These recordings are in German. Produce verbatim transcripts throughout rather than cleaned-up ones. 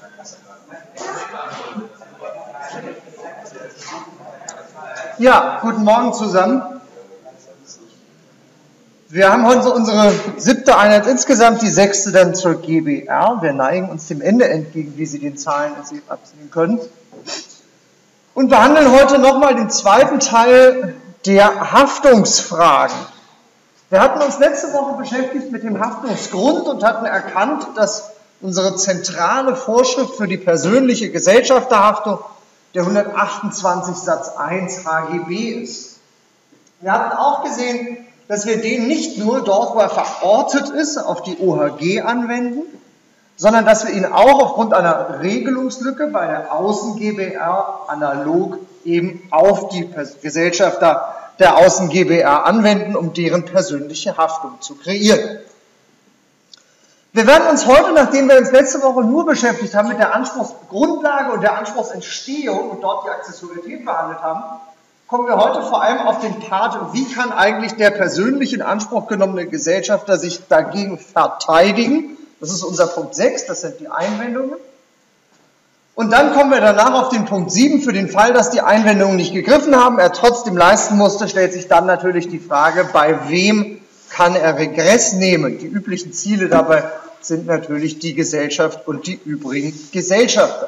Ja, guten Morgen zusammen. Wir haben heute unsere siebte Einheit insgesamt, die sechste dann zur G B R. Wir neigen uns dem Ende entgegen, wie Sie den Zahlen absehen können. Und behandeln heute nochmal den zweiten Teil der Haftungsfragen. Wir hatten uns letzte Woche beschäftigt mit dem Haftungsgrund und hatten erkannt, dass unsere zentrale Vorschrift für die persönliche Gesellschafterhaftung der hundertachtundzwanzig Satz eins H G B ist. Wir hatten auch gesehen, dass wir den nicht nur dort, wo er verortet ist, auf die O H G anwenden, sondern dass wir ihn auch aufgrund einer Regelungslücke bei der Außen-G B R analog eben auf die Gesellschafter der Außen-G B R anwenden, um deren persönliche Haftung zu kreieren. Wir werden uns heute, nachdem wir uns letzte Woche nur beschäftigt haben mit der Anspruchsgrundlage und der Anspruchsentstehung und dort die Accessorität behandelt haben, kommen wir heute vor allem auf den Part, wie kann eigentlich der persönlich in Anspruch genommene Gesellschafter sich dagegen verteidigen. Das ist unser Punkt sechs, das sind die Einwendungen. Und dann kommen wir danach auf den Punkt sieben, für den Fall, dass die Einwendungen nicht gegriffen haben, er trotzdem leisten musste, stellt sich dann natürlich die Frage, bei wem kann er Regress nehmen. Die üblichen Ziele dabei sind natürlich die Gesellschaft und die übrigen Gesellschafter.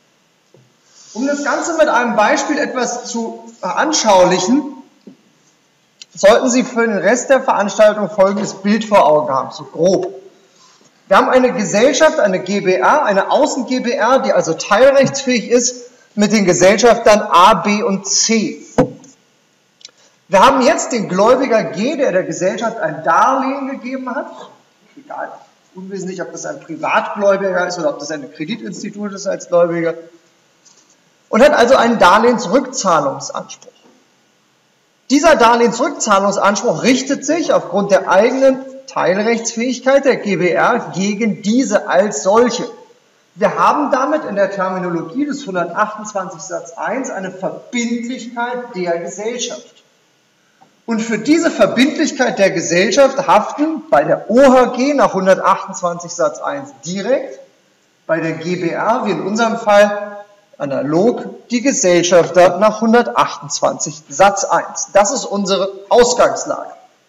Um das Ganze mit einem Beispiel etwas zu veranschaulichen, sollten Sie für den Rest der Veranstaltung folgendes Bild vor Augen haben, so grob. Wir haben eine Gesellschaft, eine G B R, eine Außen-G B R, die also teilrechtsfähig ist, mit den Gesellschaftern A, B und C. Wir haben jetzt den Gläubiger G, der der Gesellschaft ein Darlehen gegeben hat, egal, unwesentlich, ob das ein Privatgläubiger ist oder ob das ein Kreditinstitut ist als Gläubiger, und hat also einen Darlehensrückzahlungsanspruch. Dieser Darlehensrückzahlungsanspruch richtet sich aufgrund der eigenen Teilrechtsfähigkeit der G B R gegen diese als solche. Wir haben damit in der Terminologie des hundertachtundzwanzig Satz eins eine Verbindlichkeit der Gesellschaft. Und für diese Verbindlichkeit der Gesellschaft haften bei der O H G nach hundertachtundzwanzig Satz eins direkt, bei der G B R, wie in unserem Fall, analog die Gesellschafter nach hundertachtundzwanzig Satz eins. Das ist unsere Ausgangslage.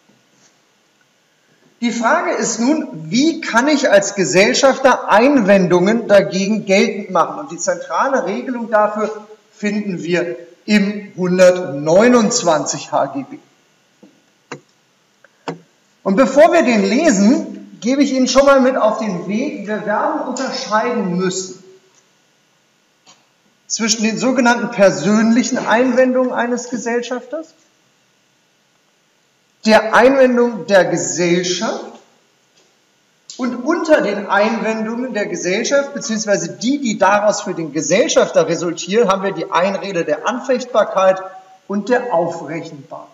Die Frage ist nun, wie kann ich als Gesellschafter Einwendungen dagegen geltend machen? Und die zentrale Regelung dafür finden wir im hundertneunundzwanzig H G B. Und bevor wir den lesen, gebe ich Ihnen schon mal mit auf den Weg, wir werden unterscheiden müssen zwischen den sogenannten persönlichen Einwendungen eines Gesellschafters, der Einwendung der Gesellschaft und unter den Einwendungen der Gesellschaft, beziehungsweise die, die daraus für den Gesellschafter resultieren, haben wir die Einrede der Anfechtbarkeit und der Aufrechenbarkeit.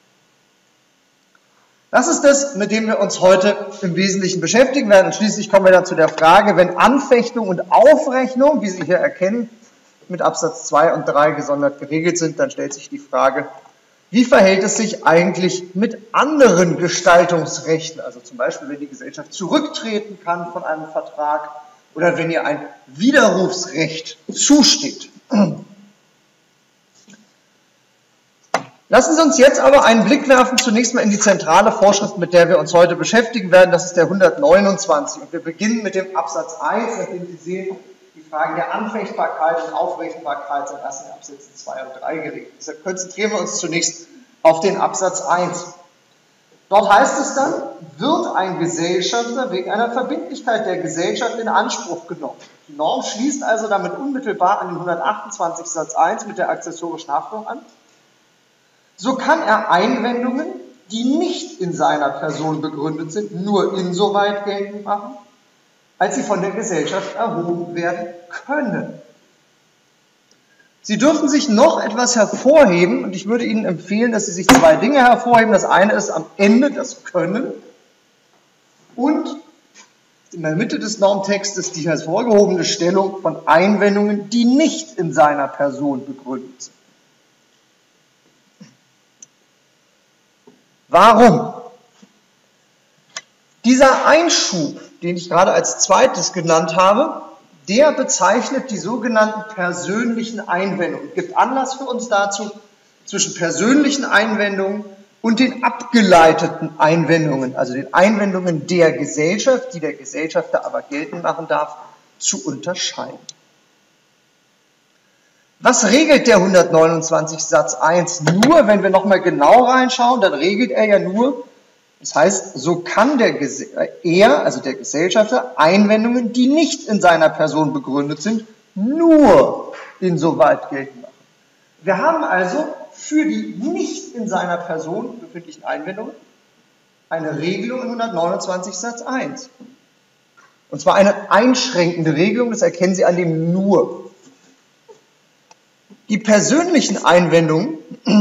Das ist das, mit dem wir uns heute im Wesentlichen beschäftigen werden. Und schließlich kommen wir dann zu der Frage, wenn Anfechtung und Aufrechnung, wie Sie hier erkennen, mit Absatz zwei und drei gesondert geregelt sind, dann stellt sich die Frage, wie verhält es sich eigentlich mit anderen Gestaltungsrechten, also zum Beispiel, wenn die Gesellschaft zurücktreten kann von einem Vertrag oder wenn ihr ein Widerrufsrecht zusteht. Lassen Sie uns jetzt aber einen Blick werfen, zunächst mal in die zentrale Vorschrift, mit der wir uns heute beschäftigen werden, das ist der hundertneunundzwanzig. Und wir beginnen mit dem Absatz eins, nachdem Sie sehen, die Fragen der Anfechtbarkeit und Aufrechenbarkeit sind erst in Absätzen zwei und drei geregelt. Deshalb konzentrieren wir uns zunächst auf den Absatz eins. Dort heißt es dann, wird ein Gesellschafter wegen einer Verbindlichkeit der Gesellschaft in Anspruch genommen. Die Norm schließt also damit unmittelbar an den hundertachtundzwanzig Satz eins mit der accessorischen Haftung an. So kann er Einwendungen, die nicht in seiner Person begründet sind, nur insoweit geltend machen, als sie von der Gesellschaft erhoben werden können. Sie dürfen sich noch etwas hervorheben, und ich würde Ihnen empfehlen, dass Sie sich zwei Dinge hervorheben. Das eine ist am Ende das Können und in der Mitte des Normtextes die hervorgehobene Stellung von Einwendungen, die nicht in seiner Person begründet sind. Warum? Dieser Einschub, den ich gerade als zweites genannt habe, der bezeichnet die sogenannten persönlichen Einwendungen, gibt Anlass für uns dazu, zwischen persönlichen Einwendungen und den abgeleiteten Einwendungen, also den Einwendungen der Gesellschaft, die der Gesellschafter aber geltend machen darf, zu unterscheiden. Was regelt der hundertneunundzwanzig Satz eins? Nur, wenn wir nochmal genau reinschauen, dann regelt er ja nur, das heißt, so kann der, er, also der Gesellschafter, Einwendungen, die nicht in seiner Person begründet sind, nur insoweit geltend machen. Wir haben also für die nicht in seiner Person befindlichen Einwendungen eine Regelung in hundertneunundzwanzig Satz eins. Und zwar eine einschränkende Regelung, das erkennen Sie an dem nur. Die persönlichen Einwendungen,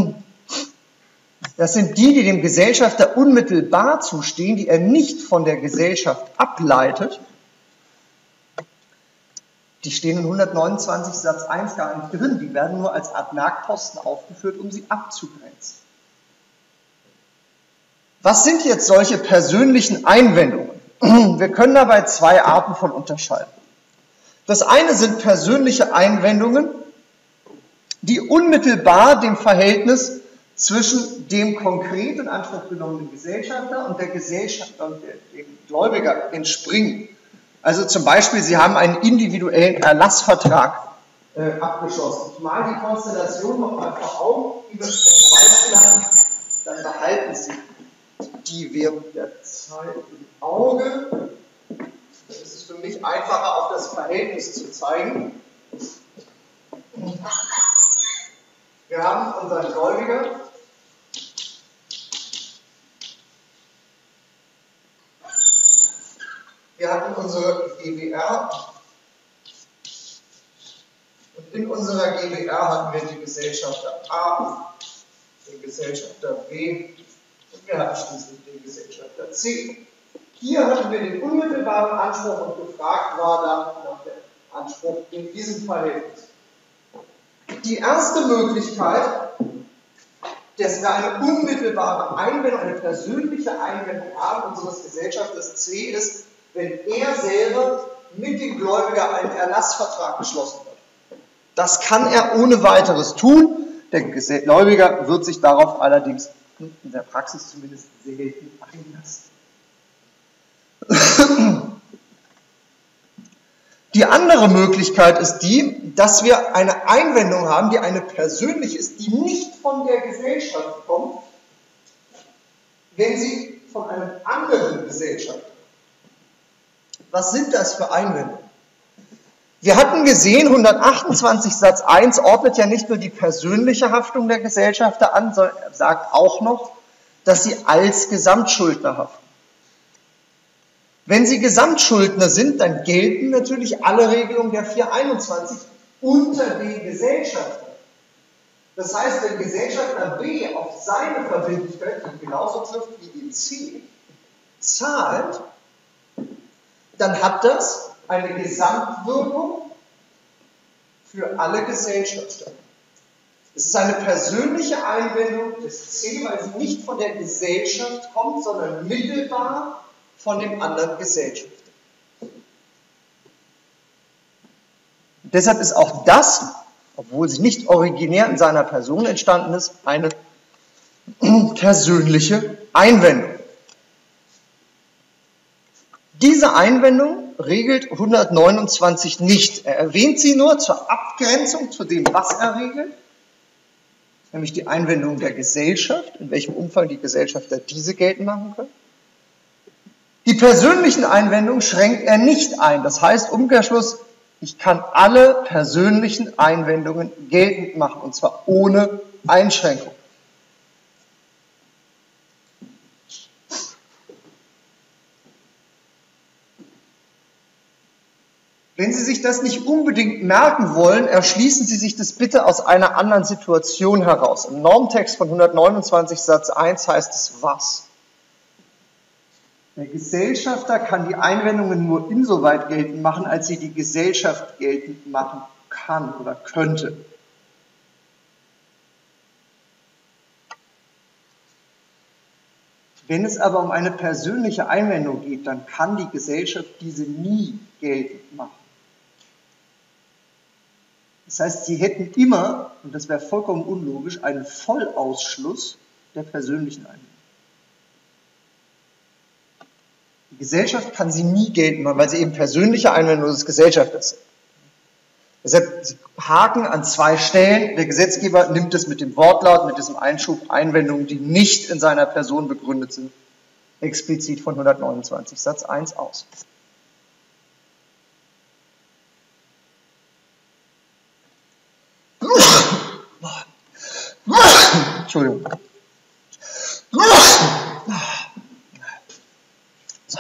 das sind die, die dem Gesellschafter unmittelbar zustehen, die er nicht von der Gesellschaft ableitet. Die stehen in hundertneunundzwanzig Satz eins gar nicht drin, die werden nur als Art Merkposten aufgeführt, um sie abzugrenzen. Was sind jetzt solche persönlichen Einwendungen? Wir können dabei zwei Arten von unterscheiden. Das eine sind persönliche Einwendungen, die unmittelbar dem Verhältnis zwischen dem konkret in Anspruch genommenen Gesellschafter und der Gesellschafter und dem Gläubiger entspringen. Also zum Beispiel, Sie haben einen individuellen Erlassvertrag äh, abgeschlossen. Ich male die Konstellation noch mal vor Augen, die wir als Beispiel haben, dann behalten Sie die während der Zeit im Auge. Das ist für mich einfacher, auf das Verhältnis zu zeigen. Wir haben unseren Gläubiger, wir hatten unsere G b R und in unserer G b R hatten wir die Gesellschafter A, den Gesellschafter B und wir hatten schließlich den Gesellschafter C. Hier hatten wir den unmittelbaren Anspruch und gefragt war dann nach dem Anspruch in diesem Verhältnis. Die erste Möglichkeit, dass wir eine unmittelbare Einwendung, eine persönliche Einwendung haben unseres Gesellschafters C ist, wenn er selber mit dem Gläubiger einen Erlassvertrag geschlossen hat. Das kann er ohne weiteres tun. Der Gläubiger wird sich darauf allerdings in der Praxis zumindest selten einlassen. Die andere Möglichkeit ist die, dass wir eine Einwendung haben, die eine persönliche ist, die nicht von der Gesellschaft kommt, wenn sie von einem anderen Gesellschafter. Was sind das für Einwendungen? Wir hatten gesehen, hundertachtundzwanzig Satz eins ordnet ja nicht nur die persönliche Haftung der Gesellschafter an, sondern er sagt auch noch, dass sie als Gesamtschuldner haften. Wenn Sie Gesamtschuldner sind, dann gelten natürlich alle Regelungen der vierhunderteinundzwanzig unter den Gesellschafter. Das heißt, wenn Gesellschafter B auf seine Verbindlichkeit, die genauso trifft wie den C, zahlt, dann hat das eine Gesamtwirkung für alle Gesellschafter. Es ist eine persönliche Einwendung des C, weil sie nicht von der Gesellschaft kommt, sondern mittelbar von dem anderen Gesellschafter. Deshalb ist auch das, obwohl sie nicht originär in seiner Person entstanden ist, eine persönliche Einwendung. Diese Einwendung regelt hundertneunundzwanzig nicht. Er erwähnt sie nur zur Abgrenzung zu dem, was er regelt, nämlich die Einwendung der Gesellschaft, in welchem Umfang die Gesellschafter diese geltend machen können. Die persönlichen Einwendungen schränkt er nicht ein. Das heißt, Umkehrschluss, ich kann alle persönlichen Einwendungen geltend machen, und zwar ohne Einschränkung. Wenn Sie sich das nicht unbedingt merken wollen, erschließen Sie sich das bitte aus einer anderen Situation heraus. Im Normtext von hundertneunundzwanzig Satz eins heißt es was? Der Gesellschafter kann die Einwendungen nur insoweit geltend machen, als sie die Gesellschaft geltend machen kann oder könnte. Wenn es aber um eine persönliche Einwendung geht, dann kann die Gesellschaft diese nie geltend machen. Das heißt, Sie hätten immer, und das wäre vollkommen unlogisch, einen Vollausschluss der persönlichen Einwendung. Die Gesellschaft kann sie nie geltend machen, weil sie eben persönliche Einwendung des Gesellschafters sind. Deshalb Sie haken an zwei Stellen. Der Gesetzgeber nimmt es mit dem Wortlaut, mit diesem Einschub Einwendungen, die nicht in seiner Person begründet sind, explizit von hundertneunundzwanzig Satz eins aus. Entschuldigung. So.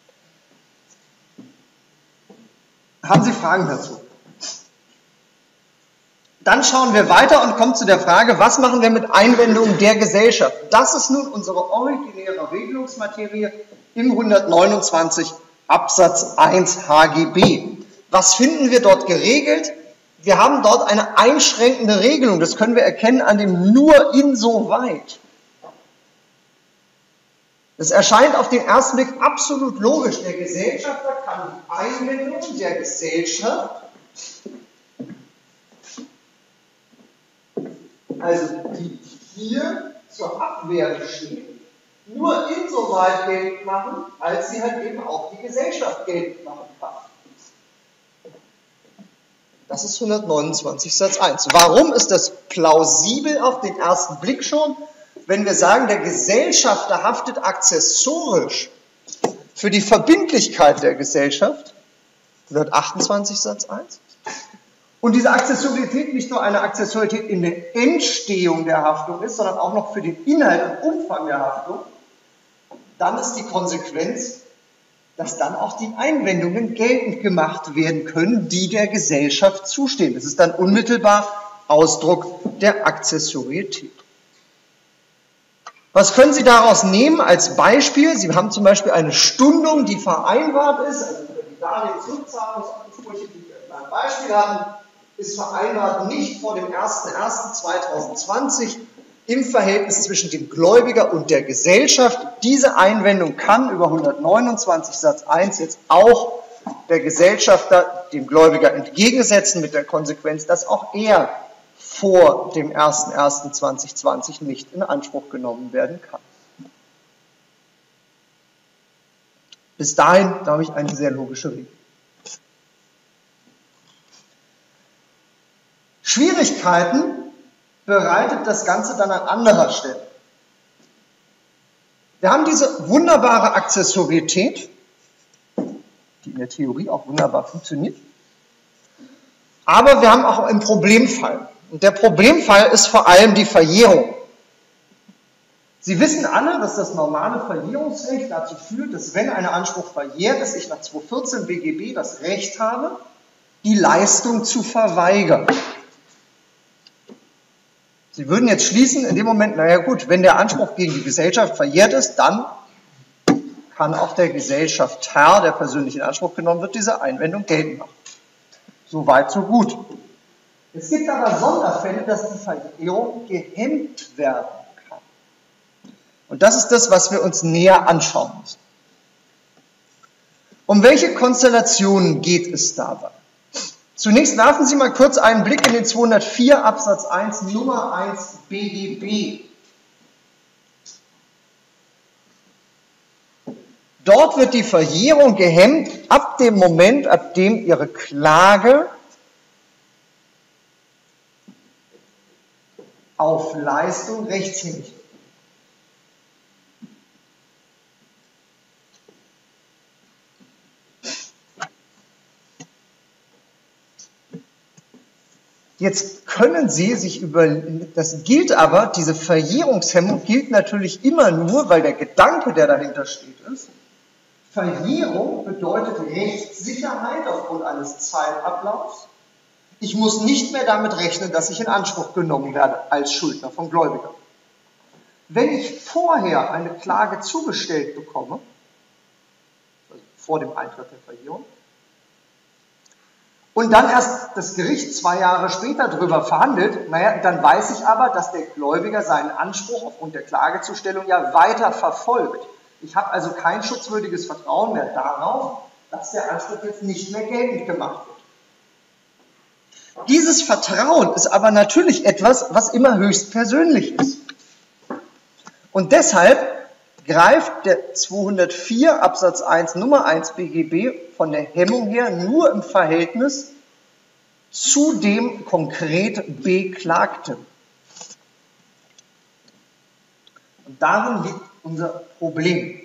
Haben Sie Fragen dazu? Dann schauen wir weiter und kommen zu der Frage, was machen wir mit Einwendungen der Gesellschaft? Das ist nun unsere originäre Regelungsmaterie im hundertneunundzwanzig Absatz eins H G B. Was finden wir dort geregelt? Wir haben dort eine einschränkende Regelung, das können wir erkennen an dem nur insoweit. Das erscheint auf den ersten Blick absolut logisch. Der Gesellschafter kann die Einwendungen der Gesellschaft, also die hier zur Abwehr stehen, nur insoweit geltend machen, als sie halt eben auch die Gesellschaft geltend machen kann. Das ist hundertneunundzwanzig Satz eins. Warum ist das plausibel auf den ersten Blick schon? Wenn wir sagen, der Gesellschafter haftet akzessorisch für die Verbindlichkeit der Gesellschaft, hundertachtundzwanzig Satz eins, und diese Akzessorität nicht nur eine Akzessorität in der Entstehung der Haftung ist, sondern auch noch für den Inhalt und Umfang der Haftung, dann ist die Konsequenz, dass dann auch die Einwendungen geltend gemacht werden können, die der Gesellschaft zustehen. Das ist dann unmittelbar Ausdruck der Akzessorietät. Was können Sie daraus nehmen als Beispiel? Sie haben zum Beispiel eine Stundung, die vereinbart ist, also für die Darlehensrückzahlungsansprüche, die wir ein Beispiel hatten, ist vereinbart nicht vor dem ersten ersten zweitausendzwanzig im Verhältnis zwischen dem Gläubiger und der Gesellschaft. Diese Einwendung kann über hundertneunundzwanzig Satz eins jetzt auch der Gesellschafter dem Gläubiger entgegensetzen, mit der Konsequenz, dass auch er vor dem ersten ersten zweitausendzwanzig nicht in Anspruch genommen werden kann. Bis dahin, glaube ich, eine sehr logische Regel. Schwierigkeiten bereitet das Ganze dann an anderer Stelle. Wir haben diese wunderbare Akzessorietät, die in der Theorie auch wunderbar funktioniert, aber wir haben auch einen Problemfall. Und der Problemfall ist vor allem die Verjährung. Sie wissen alle, dass das normale Verjährungsrecht dazu führt, dass wenn ein Anspruch verjährt ist, ich nach zweihundertvierzehn B G B das Recht habe, die Leistung zu verweigern. Sie würden jetzt schließen, in dem Moment, naja gut, wenn der Anspruch gegen die Gesellschaft verjährt ist, dann kann auch der Gesellschafter, der persönlich in Anspruch genommen wird, diese Einwendung geltend machen. So weit, so gut. Es gibt aber Sonderfälle, dass die Verjährung gehemmt werden kann. Und das ist das, was wir uns näher anschauen müssen. Um welche Konstellationen geht es dabei? Zunächst werfen Sie mal kurz einen Blick in den zweihundertvier Absatz eins Nummer eins B G B. Dort wird die Verjährung gehemmt ab dem Moment, ab dem Ihre Klage auf Leistung rechtshängig wird. Jetzt können Sie sich über, das gilt aber, diese Verjährungshemmung gilt natürlich immer nur, weil der Gedanke, der dahinter steht, ist, Verjährung bedeutet Rechtssicherheit aufgrund eines Zeitablaufs. Ich muss nicht mehr damit rechnen, dass ich in Anspruch genommen werde als Schuldner vom Gläubiger. Wenn ich vorher eine Klage zugestellt bekomme, also vor dem Eintritt der Verjährung, und dann erst das Gericht zwei Jahre später darüber verhandelt, naja, dann weiß ich aber, dass der Gläubiger seinen Anspruch aufgrund der Klagezustellung ja weiter verfolgt. Ich habe also kein schutzwürdiges Vertrauen mehr darauf, dass der Anspruch jetzt nicht mehr geltend gemacht wird. Dieses Vertrauen ist aber natürlich etwas, was immer höchst persönlich ist. Und deshalb greift der zweihundertvier Absatz eins Nummer eins B G B von der Hemmung her nur im Verhältnis zu dem konkret Beklagten. Und darin liegt unser Problem.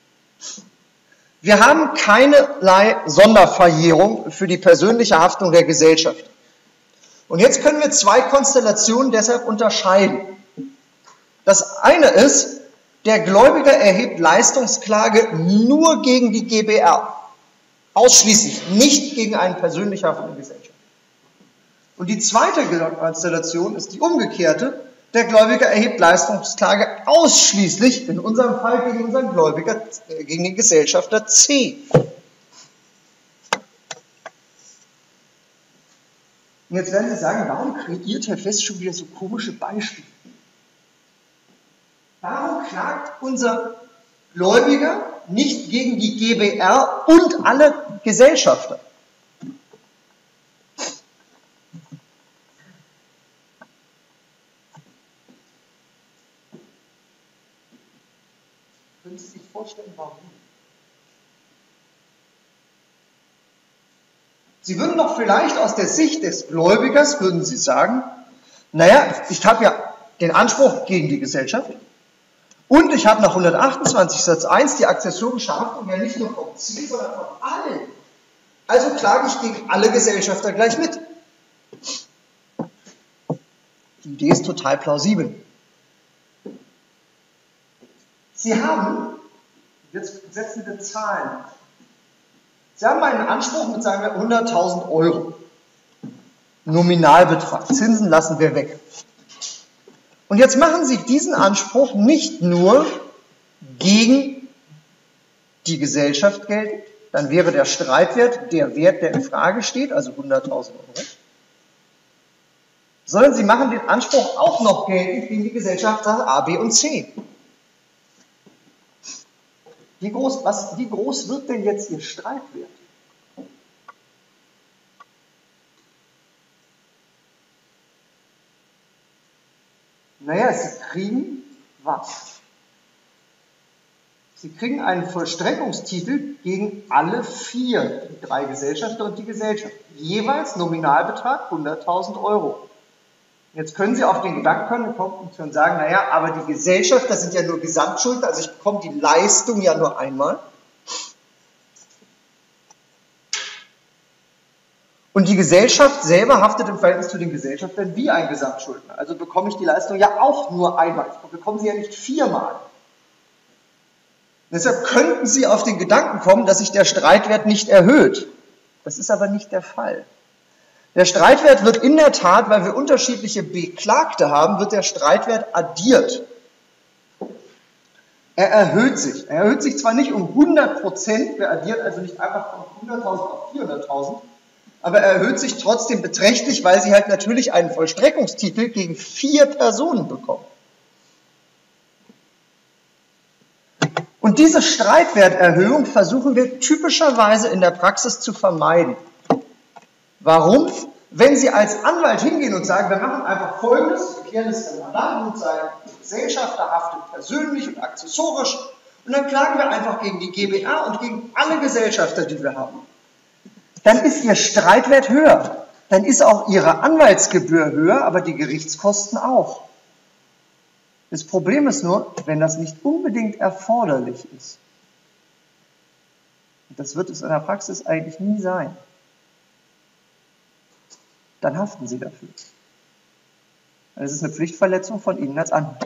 Wir haben keinerlei Sonderverjährung für die persönliche Haftung der Gesellschaft. Und jetzt können wir zwei Konstellationen deshalb unterscheiden. Das eine ist, der Gläubiger erhebt Leistungsklage nur gegen die G B R. Ausschließlich, nicht gegen einen persönlich haftenden Gesellschafter. Und die zweite Konstellation ist die umgekehrte. Der Gläubiger erhebt Leistungsklage ausschließlich, in unserem Fall gegen unseren Gläubiger, äh, gegen den Gesellschafter C. Und jetzt werden Sie sagen, warum kreiert Herr Fest schon wieder so komische Beispiele? Warum klagt unser Gläubiger nicht gegen die G B R und alle Gesellschafter? Können Sie sich vorstellen, warum? Sie würden doch vielleicht aus der Sicht des Gläubigers, würden Sie sagen, naja, ich habe ja den Anspruch gegen die Gesellschaft und ich habe nach hundertachtundzwanzig Satz eins die akzessorische Haftung ja nicht nur vom Ziel, sondern von allen. Also klage ich gegen alle Gesellschafter gleich mit. Die Idee ist total plausibel. Sie haben, jetzt setzen wir Zahlen, Sie haben einen Anspruch mit, sagen wir, hunderttausend Euro. Nominalbetrag. Zinsen lassen wir weg. Und jetzt machen Sie diesen Anspruch nicht nur gegen die Gesellschaft geltend, dann wäre der Streitwert der Wert, der in Frage steht, also hunderttausend Euro, sondern Sie machen den Anspruch auch noch geltend gegen die Gesellschafter A, B und C. Wie groß, was, wie groß wird denn jetzt Ihr Streitwert? Naja, Sie kriegen was? Sie kriegen einen Vollstreckungstitel gegen alle vier, die drei Gesellschafter und die Gesellschaft. Jeweils Nominalbetrag hunderttausend Euro. Jetzt können Sie auf den Gedanken kommen und sagen, naja, aber die Gesellschafter sind ja nur Gesamtschuldner, also ich bekomme die Leistung ja nur einmal. Und die Gesellschaft selber haftet im Verhältnis zu den Gesellschaftern wie ein Gesamtschuldner. Also bekomme ich die Leistung ja auch nur einmal. Ich bekomme sie ja nicht viermal. Deshalb könnten Sie auf den Gedanken kommen, dass sich der Streitwert nicht erhöht. Das ist aber nicht der Fall. Der Streitwert wird in der Tat, weil wir unterschiedliche Beklagte haben, wird der Streitwert addiert. Er erhöht sich. Er erhöht sich zwar nicht um hundert Prozent, wir addieren also nicht einfach von hunderttausend auf vierhunderttausend, aber er erhöht sich trotzdem beträchtlich, weil Sie halt natürlich einen Vollstreckungstitel gegen vier Personen bekommen. Und diese Streitwerterhöhung versuchen wir typischerweise in der Praxis zu vermeiden. Warum? Wenn Sie als Anwalt hingehen und sagen, wir machen einfach Folgendes, wir klären es dem Mandanten und sagen, die Gesellschafter haftet persönlich und akzessorisch und dann klagen wir einfach gegen die G b R und gegen alle Gesellschafter, die wir haben. Dann ist Ihr Streitwert höher. Dann ist auch Ihre Anwaltsgebühr höher, aber die Gerichtskosten auch. Das Problem ist nur, wenn das nicht unbedingt erforderlich ist. Und das wird es in der Praxis eigentlich nie sein. Dann haften Sie dafür. Das ist eine Pflichtverletzung von Ihnen als Anwalt.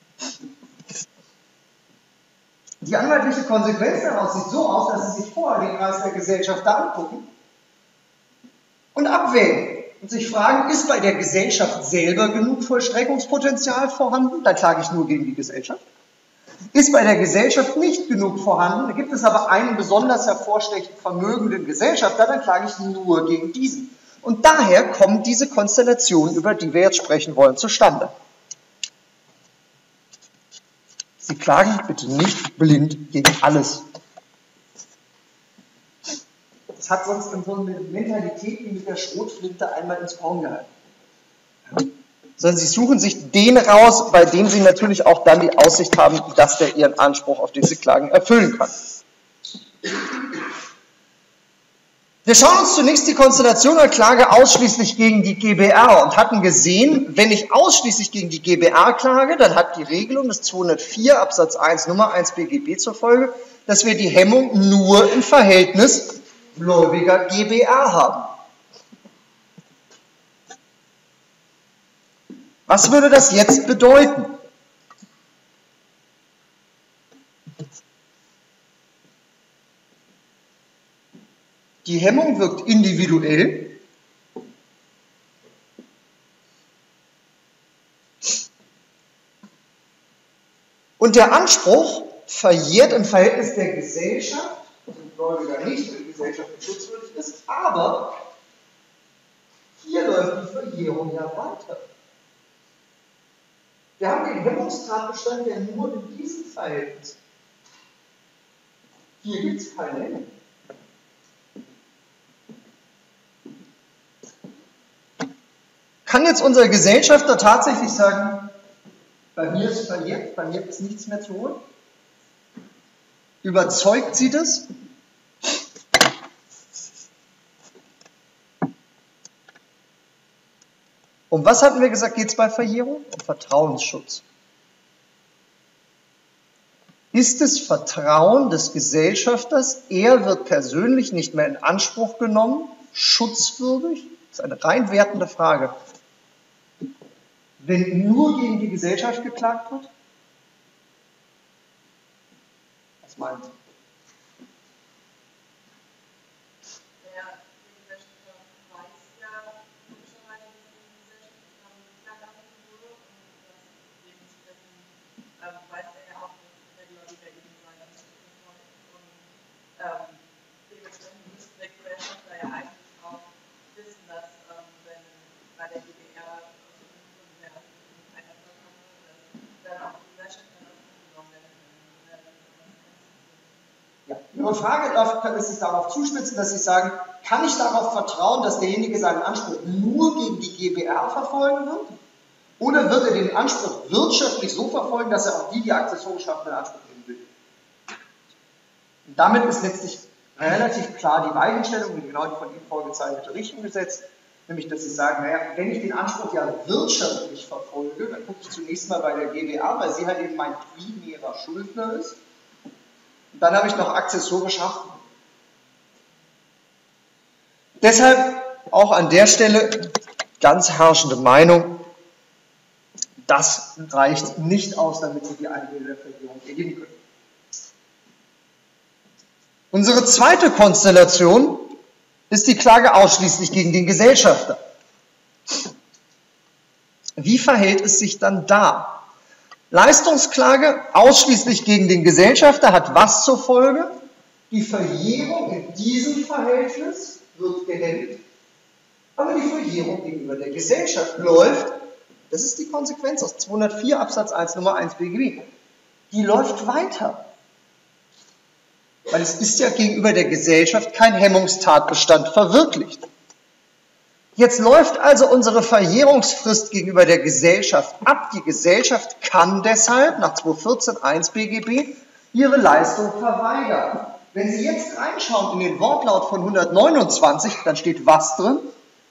Die anwaltliche Konsequenz daraus sieht so aus, dass Sie sich vorher den Kreis der Gesellschafter angucken und abwägen und sich fragen, ist bei der Gesellschaft selber genug Vollstreckungspotenzial vorhanden? Dann klage ich nur gegen die Gesellschaft. Ist bei der Gesellschaft nicht genug vorhanden, da gibt es aber einen besonders hervorstechend vermögenden Gesellschafter, dann klage ich nur gegen diesen. Und daher kommen diese Konstellationen, über die wir jetzt sprechen wollen, zustande. Sie klagen bitte nicht blind gegen alles. Das Das hat sonst in so eine Mentalität wie mit der Schrotflinte einmal ins Korn gehalten. Sondern sie suchen sich den raus, bei dem sie natürlich auch dann die Aussicht haben, dass der ihren Anspruch auf diese Klagen erfüllen kann. Wir schauen uns zunächst die Konstellation der Klage ausschließlich gegen die G B R und hatten gesehen, wenn ich ausschließlich gegen die G B R klage, dann hat die Regelung des zweihundertvier Absatz eins Nummer eins B G B zur Folge, dass wir die Hemmung nur im Verhältnis gläubiger G B R haben. Was würde das jetzt bedeuten? Die Hemmung wirkt individuell. Und der Anspruch verjährt im Verhältnis der Gesellschaft, also dem Gläubiger nicht, weil die Gesellschaft schutzwürdig ist, aber hier läuft die Verjährung ja weiter. Wir haben den Hemmungstatbestand ja nur in diesem Verhältnis. Hier gibt es keine Hemmung. Kann jetzt unser Gesellschafter tatsächlich sagen, bei mir ist verjährt, bei mir ist nichts mehr zu holen? Überzeugt sie das? Um was hatten wir gesagt, geht es bei Verjährung? Um Vertrauensschutz. Ist es Vertrauen des Gesellschafters, er wird persönlich nicht mehr in Anspruch genommen, schutzwürdig? Das ist eine rein wertende Frage. Wenn nur gegen die Gesellschaft geklagt wird? Was meint ihr? Ihre Frage lässt sich darauf zuspitzen, dass Sie sagen, kann ich darauf vertrauen, dass derjenige seinen Anspruch nur gegen die G B R verfolgen wird? Oder wird er den Anspruch wirtschaftlich so verfolgen, dass er auch die, die akzessorisch haften, in Anspruch nehmen will? Und damit ist letztlich relativ klar die Weichenstellung in genau die von Ihnen vorgezeichnete Richtung gesetzt, nämlich dass Sie sagen, naja, wenn ich den Anspruch ja wirtschaftlich verfolge, dann gucke ich zunächst mal bei der G B R, weil sie halt eben mein primärer Schuldner ist. Und dann habe ich noch akzessorisch haften. Deshalb auch an der Stelle ganz herrschende Meinung, das reicht nicht aus, damit Sie die Einwilligung der Verjährung erheben können. Unsere zweite Konstellation ist die Klage ausschließlich gegen den Gesellschafter. Wie verhält es sich dann da? Leistungsklage ausschließlich gegen den Gesellschafter hat was zur Folge? Die Verjährung in diesem Verhältnis wird gehemmt, aber die Verjährung gegenüber der Gesellschaft läuft, das ist die Konsequenz aus zweihundertvier Absatz eins Nummer eins B G B, die läuft weiter. Weil es ist ja gegenüber der Gesellschaft kein Hemmungstatbestand verwirklicht. Jetzt läuft also unsere Verjährungsfrist gegenüber der Gesellschaft ab. Die Gesellschaft kann deshalb nach zweihundertvierzehn Absatz eins B G B ihre Leistung verweigern. Wenn Sie jetzt reinschauen in den Wortlaut von hundertneunundzwanzig, dann steht was drin?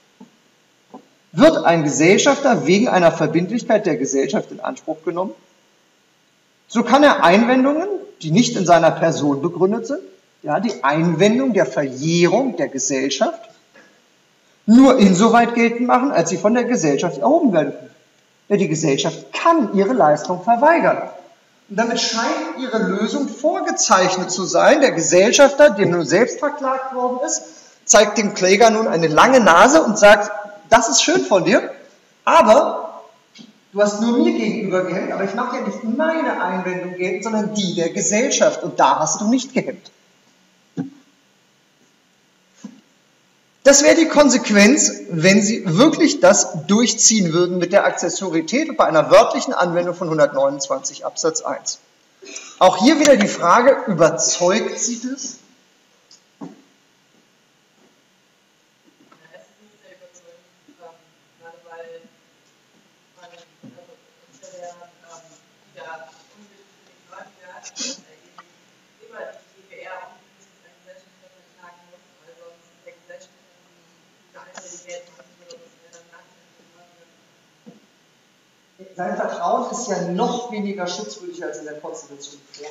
Wird ein Gesellschafter wegen einer Verbindlichkeit der Gesellschaft in Anspruch genommen? So kann er Einwendungen, die nicht in seiner Person begründet sind, ja, die Einwendung der Verjährung der Gesellschaft, nur insoweit geltend machen, als sie von der Gesellschaft erhoben werden können. Ja, die Gesellschaft kann ihre Leistung verweigern. Und damit scheint ihre Lösung vorgezeichnet zu sein. Der Gesellschafter, dem nun selbst verklagt worden ist, zeigt dem Kläger nun eine lange Nase und sagt, das ist schön von dir, aber du hast nur mir gegenüber gehemmt, aber ich mache ja nicht meine Einwendung geltend, sondern die der Gesellschaft. Und da hast du nicht gehemmt. Das wäre die Konsequenz, wenn Sie wirklich das durchziehen würden mit der Akzessorität bei einer wörtlichen Anwendung von hundertneunundzwanzig Absatz eins. Auch hier wieder die Frage, überzeugt Sie das? Sein Vertrauen ist ja noch weniger schutzwürdig als in der Konstitution vorher.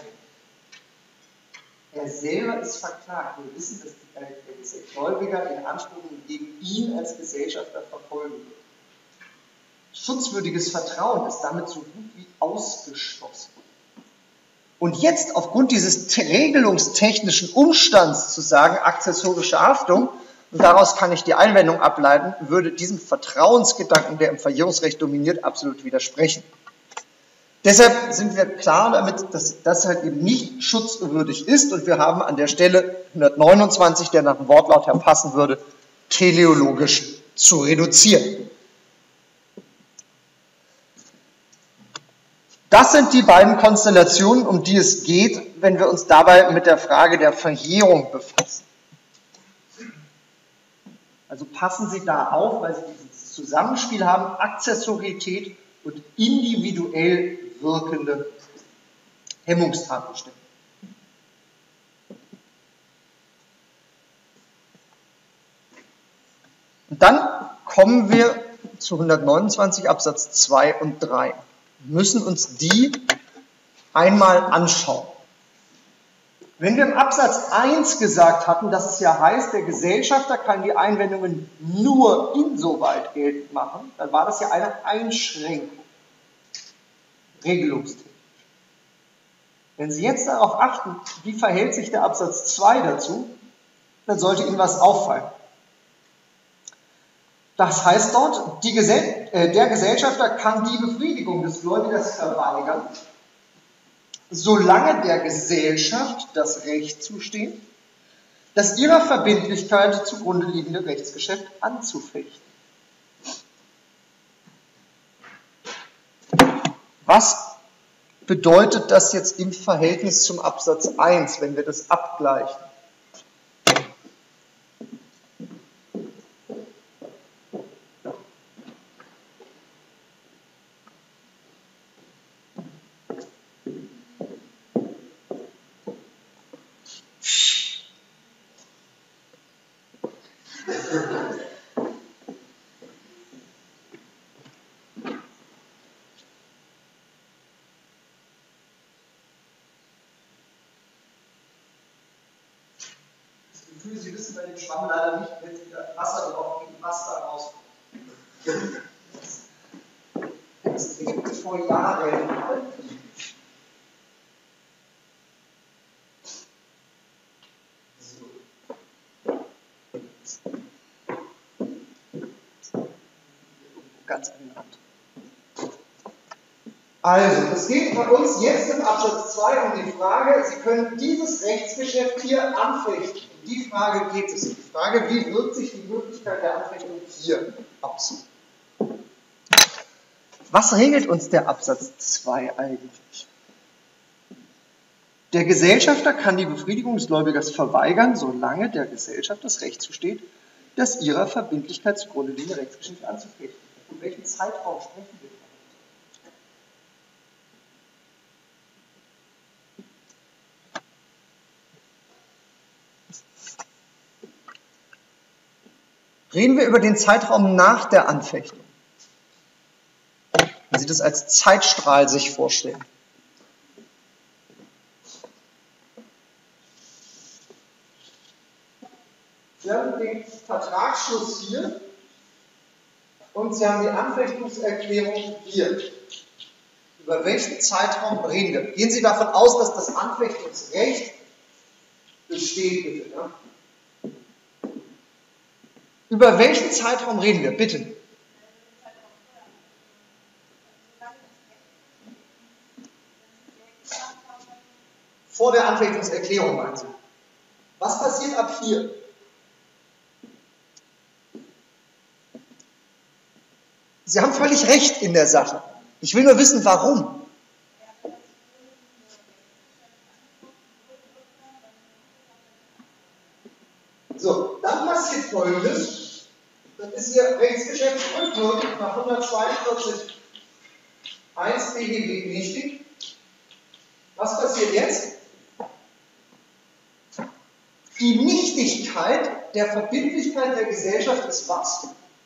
Er selber ist verklagt. Wir wissen, dass der Gläubiger den Anspruch gegen ihn als Gesellschafter verfolgen wird. Schutzwürdiges Vertrauen ist damit so gut wie ausgeschlossen. Und jetzt aufgrund dieses regelungstechnischen Umstands zu sagen, akzessorische Haftung, und daraus kann ich die Einwendung ableiten, würde diesem Vertrauensgedanken, der im Verjährungsrecht dominiert, absolut widersprechen. Deshalb sind wir klar damit, dass das halt eben nicht schutzwürdig ist und wir haben an der Stelle hundertneunundzwanzig, der nach dem Wortlaut her passen würde, teleologisch zu reduzieren. Das sind die beiden Konstellationen, um die es geht, wenn wir uns dabei mit der Frage der Verjährung befassen. Also passen Sie da auf, weil Sie dieses Zusammenspiel haben, Akzessorität und individuell wirkende Hemmungstatbestände. Und dann kommen wir zu hundertneunundzwanzig Absatz zwei und drei. Wir müssen uns die einmal anschauen. Wenn wir im Absatz eins gesagt hatten, dass es ja heißt, der Gesellschafter kann die Einwendungen nur insoweit geltend machen, dann war das ja eine Einschränkung, regelungstechnisch. Wenn Sie jetzt darauf achten, wie verhält sich der Absatz zwei dazu, dann sollte Ihnen was auffallen. Das heißt dort, die Gesell äh, der Gesellschafter kann die Befriedigung des Gläubigers verweigern, solange der Gesellschaft das Recht zusteht, das ihrer Verbindlichkeit zugrunde liegende Rechtsgeschäft anzufechten. Was bedeutet das jetzt im Verhältnis zum Absatz eins, wenn wir das abgleichen? Sie wissen bei dem Schwamm leider nicht, wenn Sie da Wasser drauf geben, was da rauskommt. Das ist vor Jahren. So. Ganz an den Rand. Also, es geht bei uns jetzt im Absatz zwei um die Frage, Sie können dieses Rechtsgeschäft hier anfechten. Die Frage geht es. Die Frage, wie wirkt sich die Möglichkeit der Anfechtung hier aus? Was regelt uns der Absatz zwei eigentlich? Der Gesellschafter kann die Befriedigung des Gläubigers verweigern, solange der Gesellschaft das Recht zusteht, das ihrer Verbindlichkeit zugrunde liegende Rechtsgeschäft anzufechten. Um welchen Zeitraum sprechen wir? Reden wir über den Zeitraum nach der Anfechtung. Wenn Sie das als Zeitstrahl sich vorstellen. Sie haben den Vertragsschluss hier und Sie haben die Anfechtungserklärung hier. Über welchen Zeitraum reden wir? Gehen Sie davon aus, dass das Anfechtungsrecht besteht, bitte. Ne? Über welchen Zeitraum reden wir? Bitte. Vor der Anfechtungserklärung, meinen Sie. Was passiert ab hier? Sie haben völlig recht in der Sache. Ich will nur wissen, warum. So, dann passiert Folgendes. Das ist Ihr Rechtsgeschäft rückwirkend nach hundertzweiundvierzig eins B G B nichtig. Was passiert jetzt? Die Nichtigkeit der Verbindlichkeit der Gesellschaft ist was?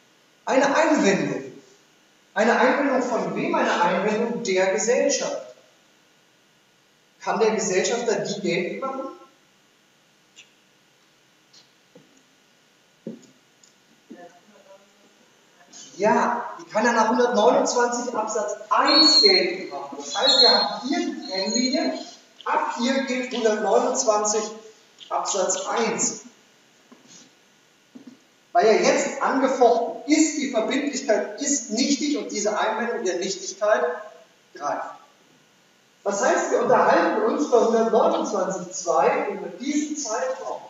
Eine Einwendung. Eine Einwendung von wem? Eine Einwendung der Gesellschaft. Kann der Gesellschafter die geltend machen? Ja, die kann er nach hundertneunundzwanzig Absatz eins geltend machen. Das heißt, wir haben hier die Trennlinie. Ab hier gilt hundertneunundzwanzig Absatz eins. Weil ja jetzt angefochten ist, die Verbindlichkeit ist nichtig und diese Einwendung der Nichtigkeit greift. Das heißt, wir unterhalten uns bei hundertneunundzwanzig Absatz zwei über diesen Zeitraum.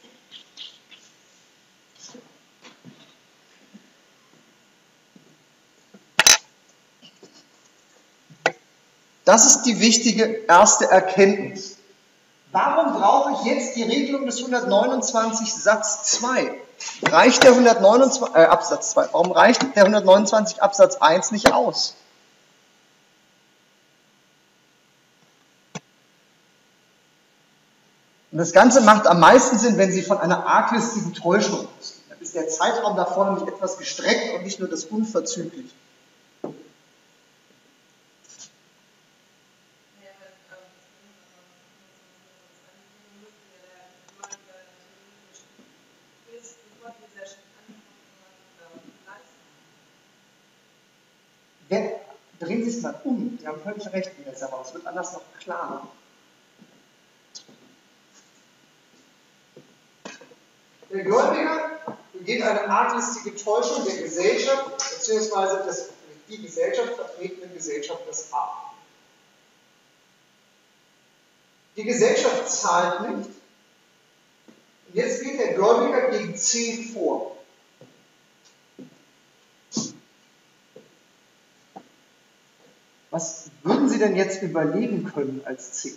Das ist die wichtige erste Erkenntnis. Warum brauche ich jetzt die Regelung des hundertneunundzwanzig Satz zwei? Reicht der hundertneunundzwanzig, äh, Absatz zwei, warum reicht der hundertneunundzwanzig Absatz eins nicht aus? Und das Ganze macht am meisten Sinn, wenn Sie von einer arglistigen Täuschung ausgehen. Dann ist der Zeitraum da vorne nicht etwas gestreckt und nicht nur das Unverzügliche. Drehen Sie es mal um. Sie haben völlig recht in der Sache. Es wird anders noch klarer. Der Gläubiger begeht eine arglistige Täuschung der Gesellschaft bzw. des die Gesellschaft vertretenden Gesellschafters ab. Die Gesellschaft zahlt nicht. Und jetzt geht der Gläubiger gegen C vor. Was würden Sie denn jetzt überlegen können als C?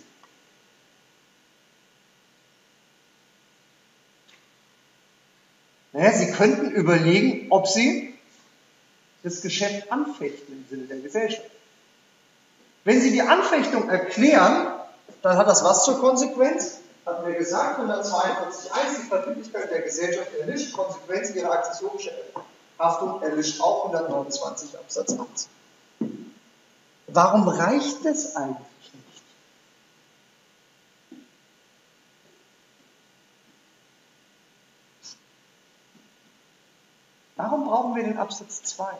Naja, Sie könnten überlegen, ob Sie das Geschäft anfechten im Sinne der Gesellschaft. Wenn Sie die Anfechtung erklären, dann hat das was zur Konsequenz? Hatten wir gesagt, hundertzweiundvierzig Absatz eins, die Verbindlichkeit der Gesellschaft erlischt, Konsequenz ihrer akzessorischen Haftung erlischt auch hundertneunundzwanzig Absatz eins. Warum reicht das eigentlich nicht? Warum brauchen wir den Absatz zwei?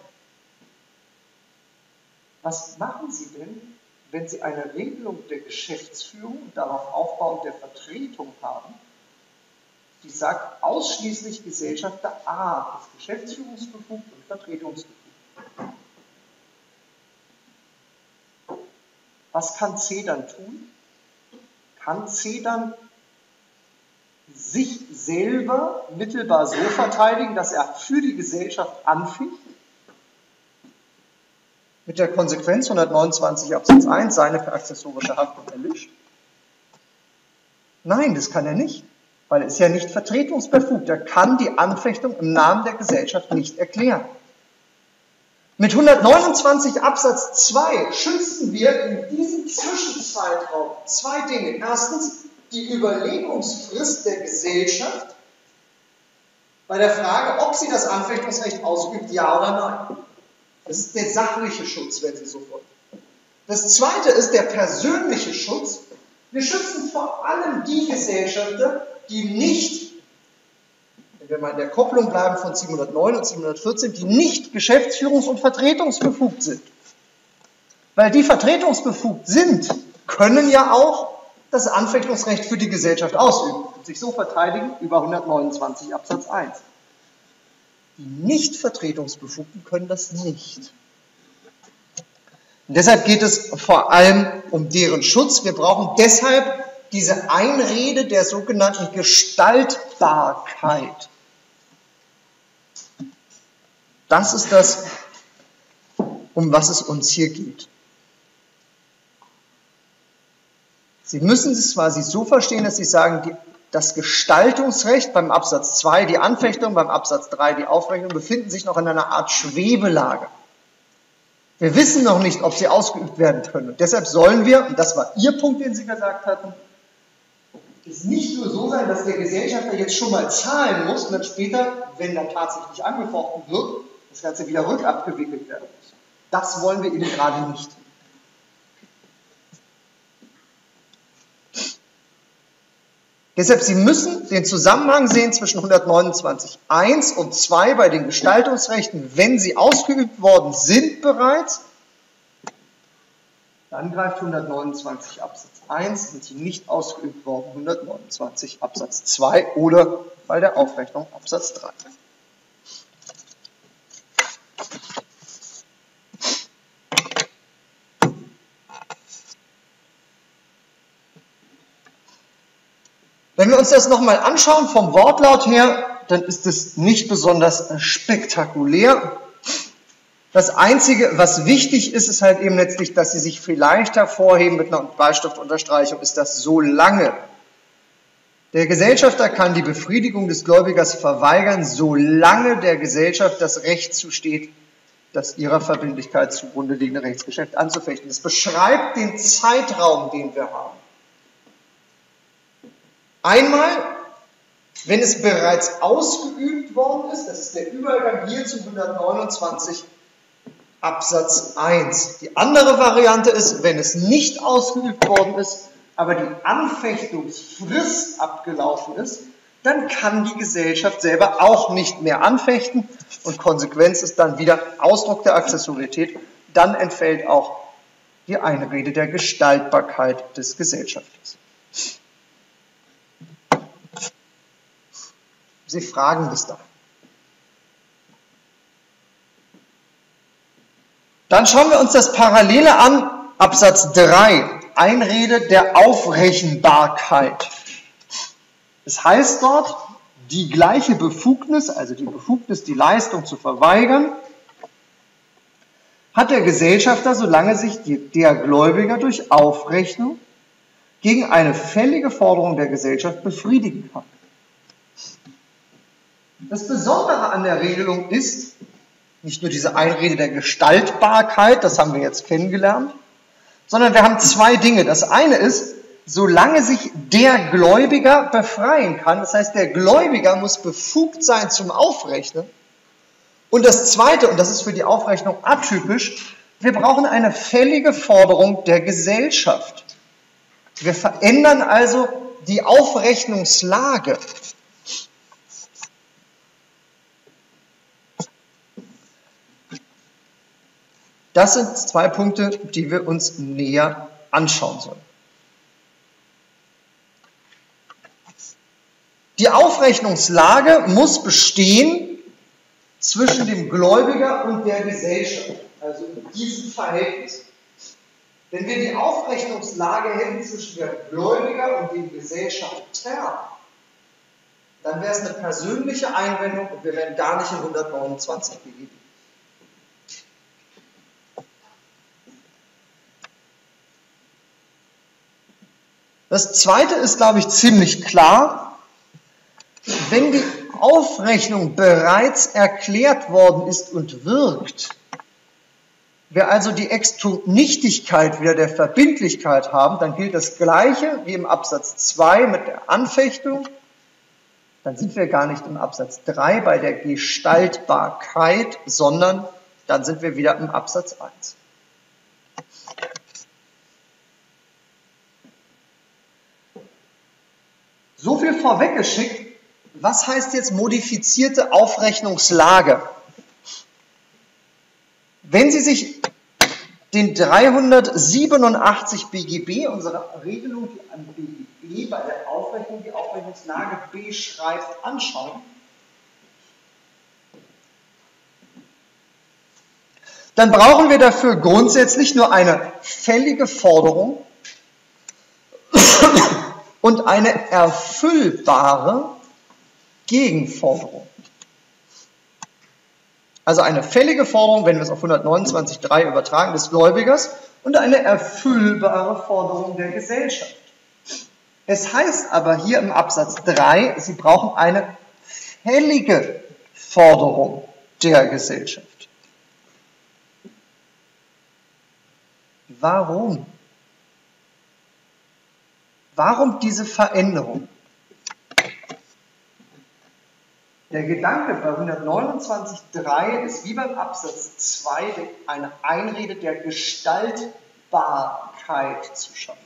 Was machen Sie denn, wenn Sie eine Regelung der Geschäftsführung und darauf aufbauend der Vertretung haben, die sagt, ausschließlich Gesellschafter A ist geschäftsführungsbefugt und vertretungsbefugt? Was kann C dann tun? Kann C dann sich selber mittelbar so verteidigen, dass er für die Gesellschaft anficht? Mit der Konsequenz hundertneunundzwanzig Absatz eins seine für akzessorische Haftung erlischt? Nein, das kann er nicht, weil er ist ja nicht vertretungsbefugt. Er kann die Anfechtung im Namen der Gesellschaft nicht erklären. Mit hundertneunundzwanzig Absatz zwei schützen wir in diesem Zwischenzeitraum zwei Dinge. Erstens die Überlegungsfrist der Gesellschaft bei der Frage, ob sie das Anfechtungsrecht ausübt, ja oder nein. Das ist der sachliche Schutz, wenn Sie so wollen. Das zweite ist der persönliche Schutz. Wir schützen vor allem die Gesellschafter, die nicht, wenn wir mal in der Kopplung bleiben von siebenhundertneun und siebenhundertvierzehn, die nicht geschäftsführungs- und vertretungsbefugt sind. Weil die vertretungsbefugt sind, können ja auch das Anfechtungsrecht für die Gesellschaft ausüben und sich so verteidigen über hundertneunundzwanzig Absatz eins. Die nicht Vertretungsbefugten können das nicht. Und deshalb geht es vor allem um deren Schutz. Wir brauchen deshalb diese Einrede der sogenannten Gestaltbarkeit. Das ist das, um was es uns hier geht. Sie müssen es quasi so verstehen, dass Sie sagen, die, das Gestaltungsrecht beim Absatz zwei, die Anfechtung, beim Absatz drei, die Aufrechnung, befinden sich noch in einer Art Schwebelage. Wir wissen noch nicht, ob sie ausgeübt werden können. Und deshalb sollen wir, und das war Ihr Punkt, den Sie gesagt hatten, es nicht nur so sein, dass der Gesellschafter jetzt schon mal zahlen muss und dann später, wenn dann tatsächlich angefochten wird, das Ganze wieder rückabgewickelt werden muss. Das wollen wir eben gerade nicht. Deshalb, Sie müssen den Zusammenhang sehen zwischen hundertneunundzwanzig Absatz eins und zwei bei den Gestaltungsrechten, wenn sie ausgeübt worden sind bereits, dann greift hundertneunundzwanzig Absatz eins, sind sie nicht ausgeübt worden, hundertneunundzwanzig Absatz zwei oder bei der Aufrechnung Absatz drei. Wenn wir uns das nochmal anschauen vom Wortlaut her, dann ist es nicht besonders spektakulär. Das Einzige, was wichtig ist, ist halt eben letztlich, dass Sie sich vielleicht hervorheben mit einer Bleistiftunterstreichung, ist das solange. Der Gesellschafter kann die Befriedigung des Gläubigers verweigern, solange der Gesellschaft das Recht zusteht, das ihrer Verbindlichkeit zugrunde liegende Rechtsgeschäft anzufechten. Das beschreibt den Zeitraum, den wir haben. Einmal, wenn es bereits ausgeübt worden ist, das ist der Übergang hier zu hundertneunundzwanzig Absatz eins. Die andere Variante ist, wenn es nicht ausgeübt worden ist, aber die Anfechtungsfrist abgelaufen ist, dann kann die Gesellschaft selber auch nicht mehr anfechten und Konsequenz ist dann wieder Ausdruck der Accessorietät, dann entfällt auch die Einrede der Gestaltbarkeit des Gesellschafters. Sie fragen bis dahin. Dann schauen wir uns das Parallele an, Absatz drei, Einrede der Aufrechenbarkeit. Es heißt dort, die gleiche Befugnis, also die Befugnis, die Leistung zu verweigern, hat der Gesellschafter, solange sich der Gläubiger durch Aufrechnung gegen eine fällige Forderung der Gesellschaft befriedigen kann. Das Besondere an der Regelung ist, nicht nur diese Einrede der Gestaltbarkeit, das haben wir jetzt kennengelernt, sondern wir haben zwei Dinge. Das eine ist, solange sich der Gläubiger befreien kann, das heißt, der Gläubiger muss befugt sein zum Aufrechnen. Und das zweite, und das ist für die Aufrechnung atypisch, wir brauchen eine fällige Forderung der Gesellschaft. Wir verändern also die Aufrechnungslage. Das sind zwei Punkte, die wir uns näher anschauen sollen. Die Aufrechnungslage muss bestehen zwischen dem Gläubiger und der Gesellschaft, also in diesem Verhältnis. Wenn wir die Aufrechnungslage hätten zwischen dem Gläubiger und dem Gesellschafter, dann wäre es eine persönliche Einwendung und wir wären gar nicht in hundertneunundzwanzig gegeben. Das Zweite ist, glaube ich, ziemlich klar. Wenn die Aufrechnung bereits erklärt worden ist und wirkt, wir also die Extunichtigkeit wieder der Verbindlichkeit haben, dann gilt das Gleiche wie im Absatz zwei mit der Anfechtung. Dann sind wir gar nicht im Absatz drei bei der Gestaltbarkeit, sondern dann sind wir wieder im Absatz eins. So viel vorweggeschickt, was heißt jetzt modifizierte Aufrechnungslage? Wenn Sie sich den dreihundertsiebenundachtzig B G B, unsere Regelung die an B G B bei der Aufrechnung die Aufrechnungslage beschreibt, anschauen, dann brauchen wir dafür grundsätzlich nur eine fällige Forderung und eine erfüllbare Gegenforderung. Also eine fällige Forderung, wenn wir es auf hundertneunundzwanzig Absatz drei übertragen, des Gläubigers und eine erfüllbare Forderung der Gesellschaft. Es heißt aber hier im Absatz drei, Sie brauchen eine fällige Forderung der Gesellschaft. Warum? Warum diese Veränderung? Der Gedanke bei hundertneunundzwanzig Punkt drei ist wie beim Absatz zwei eine Einrede der Gestaltbarkeit zu schaffen.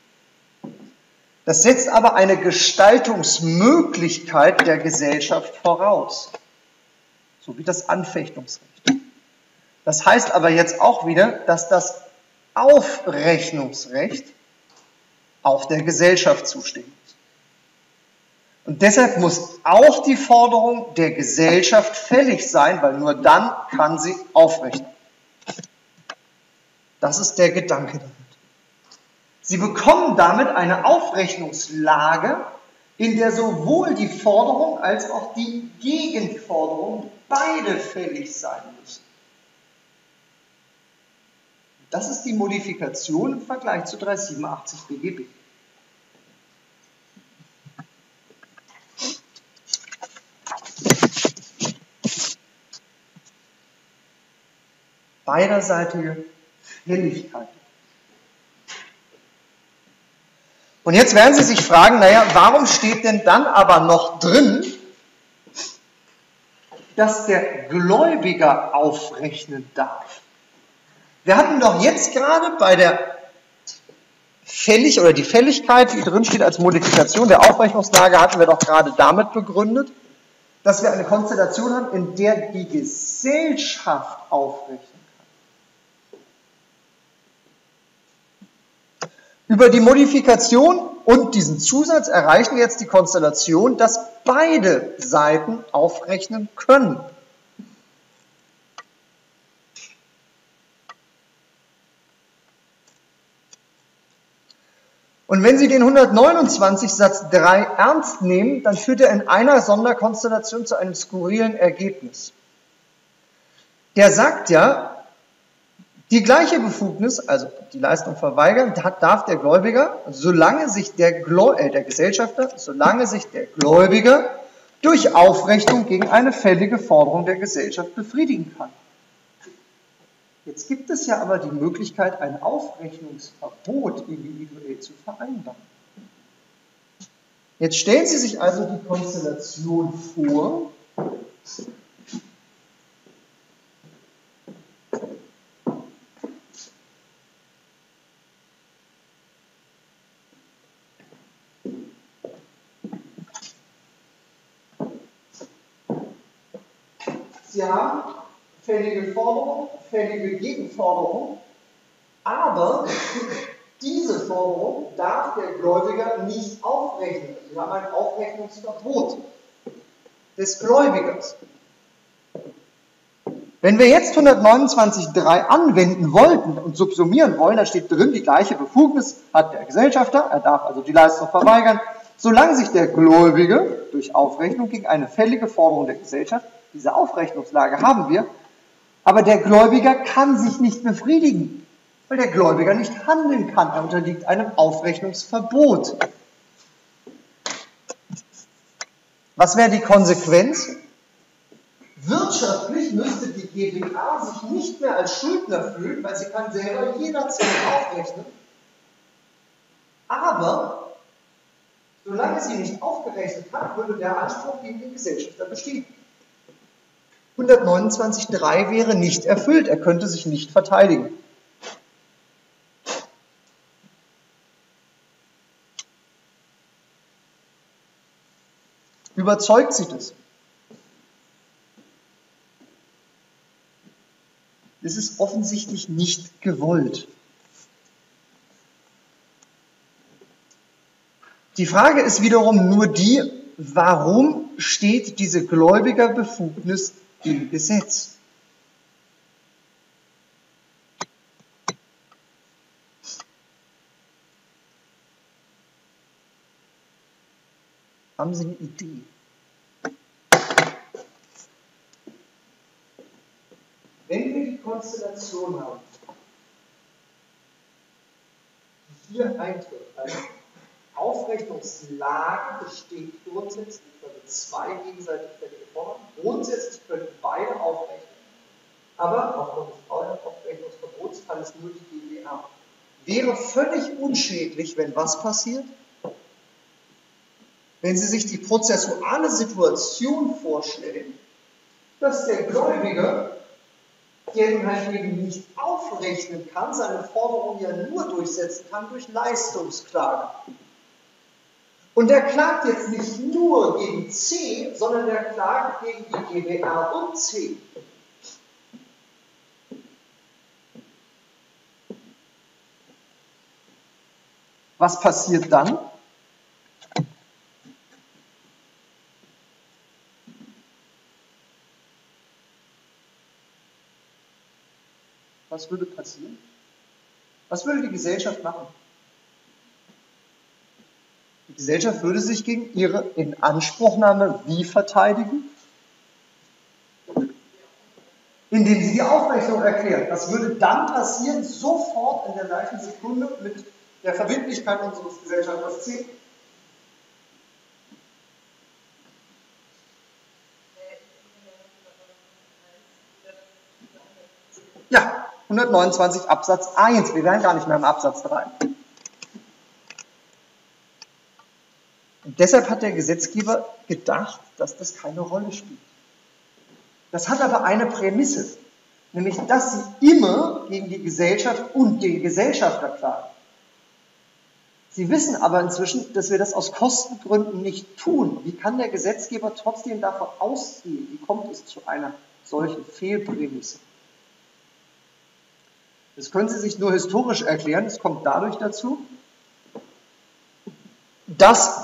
Das setzt aber eine Gestaltungsmöglichkeit der Gesellschaft voraus, so wie das Anfechtungsrecht. Das heißt aber jetzt auch wieder, dass das Aufrechnungsrecht auch der Gesellschaft zustehen muss. Und deshalb muss auch die Forderung der Gesellschaft fällig sein, weil nur dann kann sie aufrechnen. Das ist der Gedanke damit. Sie bekommen damit eine Aufrechnungslage, in der sowohl die Forderung als auch die Gegenforderung beide fällig sein müssen. Das ist die Modifikation im Vergleich zu dreihundertsiebenundachtzig B G B. Beiderseitige Fälligkeit. Und jetzt werden Sie sich fragen, naja, warum steht denn dann aber noch drin, dass der Gläubiger aufrechnen darf? Wir hatten doch jetzt gerade bei der Fällig oder die Fälligkeit, die drin steht als Modifikation der Aufrechnungslage, hatten wir doch gerade damit begründet, dass wir eine Konstellation haben, in der die Gesellschaft aufrechnen kann. Über die Modifikation und diesen Zusatz erreichen wir jetzt die Konstellation, dass beide Seiten aufrechnen können. Und wenn Sie den hundertneunundzwanzig Satz drei ernst nehmen, dann führt er in einer Sonderkonstellation zu einem skurrilen Ergebnis. Der sagt ja, die gleiche Befugnis, also die Leistung verweigern, darf der Gläubiger, solange sich der, Gläu äh, der Gesellschafter, solange sich der Gläubiger durch Aufrechnung gegen eine fällige Forderung der Gesellschaft befriedigen kann. Jetzt gibt es ja aber die Möglichkeit, ein Aufrechnungsverbot individuell zu vereinbaren. Jetzt stellen Sie sich also die Konstellation vor, Sie haben fällige Forderung, fällige Gegenforderung, aber diese Forderung darf der Gläubiger nicht aufrechnen. Wir haben ein Aufrechnungsverbot des Gläubigers. Wenn wir jetzt hundertneunundzwanzig Punkt drei anwenden wollten und subsumieren wollen, da steht drin, die gleiche Befugnis hat der Gesellschafter, er darf also die Leistung verweigern, solange sich der Gläubige durch Aufrechnung gegen eine fällige Forderung der Gesellschaft, diese Aufrechnungslage haben wir, aber der Gläubiger kann sich nicht befriedigen, weil der Gläubiger nicht handeln kann. Er unterliegt einem Aufrechnungsverbot. Was wäre die Konsequenz? Wirtschaftlich müsste die G b A sich nicht mehr als Schuldner fühlen, weil sie kann selber jederzeit aufrechnen. Aber solange sie nicht aufgerechnet hat, würde der Anspruch gegen den Gesellschafter bestehen. hundertneunundzwanzig Punkt drei wäre nicht erfüllt, er könnte sich nicht verteidigen. Überzeugt Sie das? Das ist offensichtlich nicht gewollt. Die Frage ist wiederum nur die, warum steht diese Gläubigerbefugnis im Gesetz? Haben Sie eine Idee? Wenn wir die Konstellation haben, die hier eintritt, also Aufrechnungslage besteht grundsätzlich, also zwei gegenseitig fällige Formen, grundsätzlich können beide aufrechnen, aber aufgrund des Aufrechnungsverbots kann es nur die G b A. Wäre völlig unschädlich, wenn was passiert? wenn Sie sich die prozessuale Situation vorstellen, dass der Gläubiger, der nun halt eben nicht aufrechnen kann, seine Forderung ja nur durchsetzen kann durch Leistungsklage. Und der klagt jetzt nicht nur gegen C, sondern der klagt gegen die G B R und C. Was passiert dann? Was würde passieren? Was würde die Gesellschaft machen? Die Gesellschaft würde sich gegen ihre Inanspruchnahme wie verteidigen? Indem sie die Aufrechnung erklärt. Das würde dann passieren, sofort in der gleichen Sekunde mit der Verbindlichkeit unseres Gesellschafters C. Ja, hundertneunundzwanzig Absatz eins. Wir wären gar nicht mehr im Absatz drei. Und deshalb hat der Gesetzgeber gedacht, dass das keine Rolle spielt. Das hat aber eine Prämisse, nämlich, dass sie immer gegen die Gesellschaft und den Gesellschafter klagen. Sie wissen aber inzwischen, dass wir das aus Kostengründen nicht tun. Wie kann der Gesetzgeber trotzdem davon ausgehen? Wie kommt es zu einer solchen Fehlprämisse? Das können Sie sich nur historisch erklären. Es kommt dadurch dazu, dass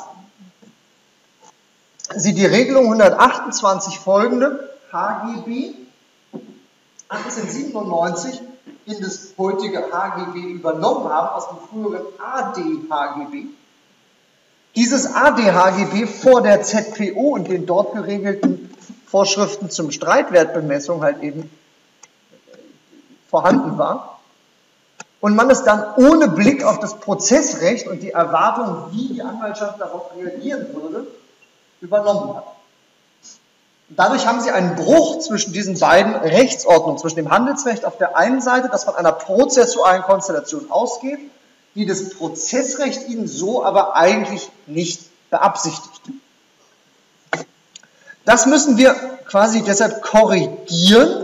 Sie die Regelung hundertachtundzwanzig folgende H G B achtzehnhundertsiebenundneunzig in das heutige H G B übernommen haben, aus dem früheren A D H G B. Dieses A D H G B vor der Z P O und den dort geregelten Vorschriften zum Streitwertbemessung halt eben vorhanden war. Und man es dann ohne Blick auf das Prozessrecht und die Erwartung, wie die Anwaltschaft darauf reagieren würde, übernommen hat. Und dadurch haben sie einen Bruch zwischen diesen beiden Rechtsordnungen, zwischen dem Handelsrecht auf der einen Seite, das von einer prozessualen Konstellation ausgeht, die das Prozessrecht ihnen so aber eigentlich nicht beabsichtigt. Das müssen wir quasi deshalb korrigieren.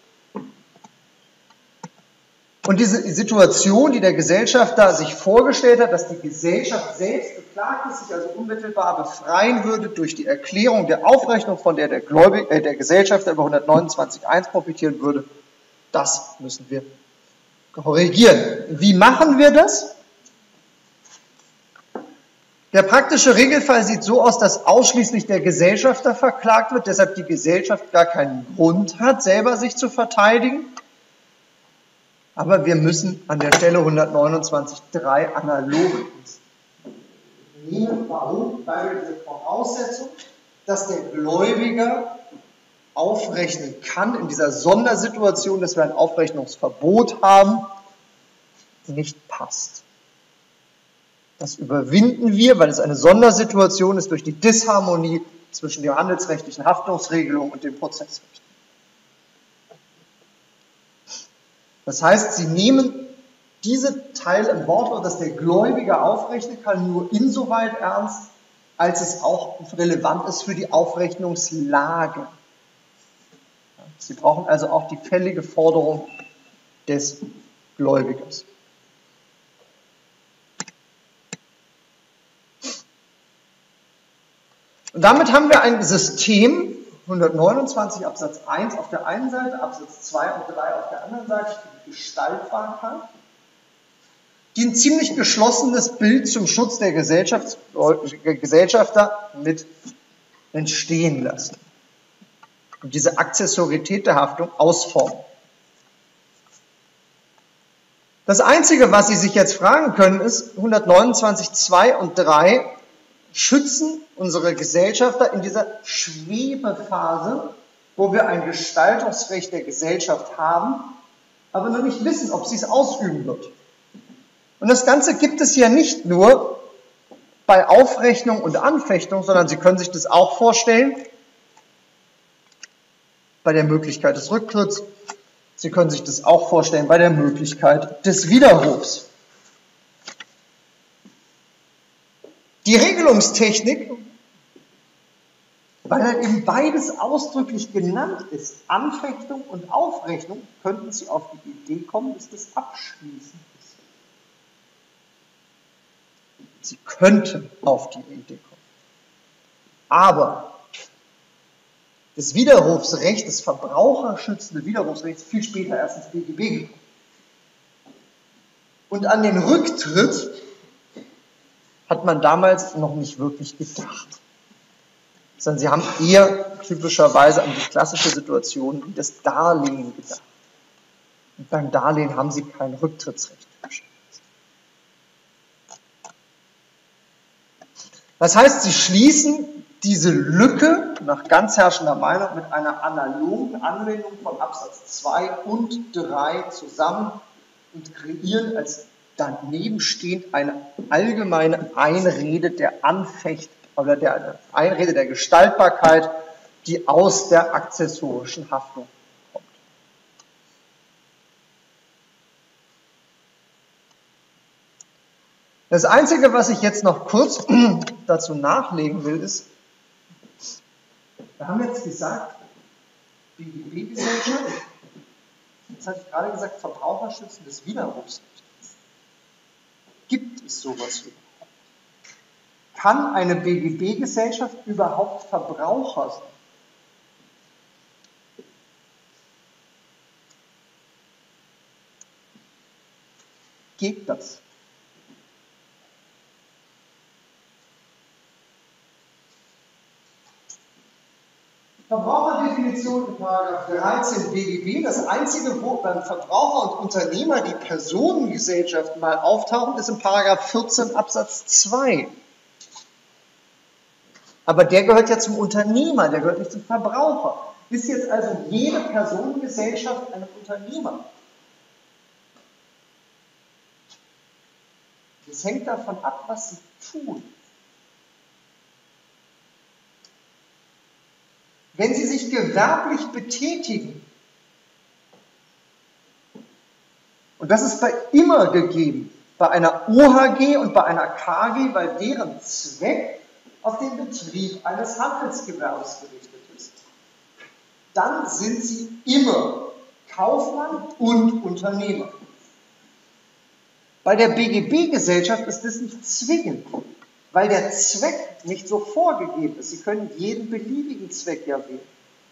Und diese Situation, die der Gesellschafter sich vorgestellt hat, dass die Gesellschaft selbst beklagt ist, sich also unmittelbar befreien würde durch die Erklärung der Aufrechnung, von der der, Gläubig, äh, der Gesellschafter über hundertneunundzwanzig Absatz eins profitieren würde, das müssen wir korrigieren. Wie machen wir das? Der praktische Regelfall sieht so aus, dass ausschließlich der Gesellschafter verklagt wird, deshalb die Gesellschaft gar keinen Grund hat, selber sich zu verteidigen. Aber wir müssen an der Stelle hundertneunundzwanzig Absatz drei analog nehmen. Warum? Weil wir diese Voraussetzung, dass der Gläubiger aufrechnen kann, in dieser Sondersituation, dass wir ein Aufrechnungsverbot haben, nicht passt. Das überwinden wir, weil es eine Sondersituation ist, durch die Disharmonie zwischen der handelsrechtlichen Haftungsregelung und dem Prozessrecht. Das heißt, Sie nehmen diese Teile im Wortlaut, dass der Gläubiger aufrechnen kann, nur insoweit ernst, als es auch relevant ist für die Aufrechnungslage. Sie brauchen also auch die fällige Forderung des Gläubigers. Und damit haben wir ein System, hundertneunundzwanzig Absatz eins auf der einen Seite, Absatz zwei und drei auf der anderen Seite, die Gestaltbarkeit, die ein ziemlich geschlossenes Bild zum Schutz der Gesellschafter mit entstehen lassen und diese Akzessorität der Haftung ausformen. Das Einzige, was Sie sich jetzt fragen können, ist, hundertneunundzwanzig Absatz zwei und drei schützen unsere Gesellschafter in dieser Schwebephase, wo wir ein Gestaltungsrecht der Gesellschaft haben, aber noch nicht wissen, ob sie es ausüben wird. Und das Ganze gibt es ja nicht nur bei Aufrechnung und Anfechtung, sondern Sie können sich das auch vorstellen bei der Möglichkeit des Rücktritts. Sie können sich das auch vorstellen bei der Möglichkeit des Widerrufs. Die Regelungstechnik Weil halt eben beides ausdrücklich genannt ist, Anfechtung und Aufrechnung, könnten Sie auf die Idee kommen, dass das Abschließen ist. Sie könnten auf die Idee kommen. Aber das Widerrufsrecht, das verbraucherschützende Widerrufsrecht, ist viel später erst ins B G B gekommen. Und an den Rücktritt hat man damals noch nicht wirklich gedacht. Sondern sie haben eher typischerweise an die klassische Situation wie das Darlehen gedacht. Und beim Darlehen haben sie kein Rücktrittsrecht. Das heißt, sie schließen diese Lücke nach ganz herrschender Meinung mit einer analogen Anwendung von Absatz zwei und drei zusammen und kreieren als daneben stehend eine allgemeine Einrede der Anfecht oder der Einrede der Gestaltbarkeit, die aus der akzessorischen Haftung kommt. Das Einzige, was ich jetzt noch kurz dazu nachlegen will, ist, wir haben jetzt gesagt, B G B-Gesellschaft, jetzt hatte ich gerade gesagt, verbraucherschützendes Widerrufsrecht. Gibt es sowas überhaupt? Kann eine B G B-Gesellschaft überhaupt Verbraucher sein? Geht das? Verbraucherdefinition in Paragraph dreizehn B G B, das einzige, wo beim Verbraucher und Unternehmer die Personengesellschaft mal auftauchen, ist in Paragraph vierzehn Absatz zwei. Aber der gehört ja zum Unternehmer, der gehört nicht zum Verbraucher. Ist jetzt also jede Personengesellschaft ein Unternehmer? Das hängt davon ab, was sie tun. Wenn Sie sich gewerblich betätigen, und das ist bei immer gegeben, bei einer O H G und bei einer K G, weil deren Zweck auf den Betrieb eines Handelsgewerbes gerichtet ist, dann sind Sie immer Kaufmann und Unternehmer. Bei der B G B-Gesellschaft ist das nicht zwingend, weil der Zweck nicht so vorgegeben ist. Sie können jeden beliebigen Zweck ja wählen.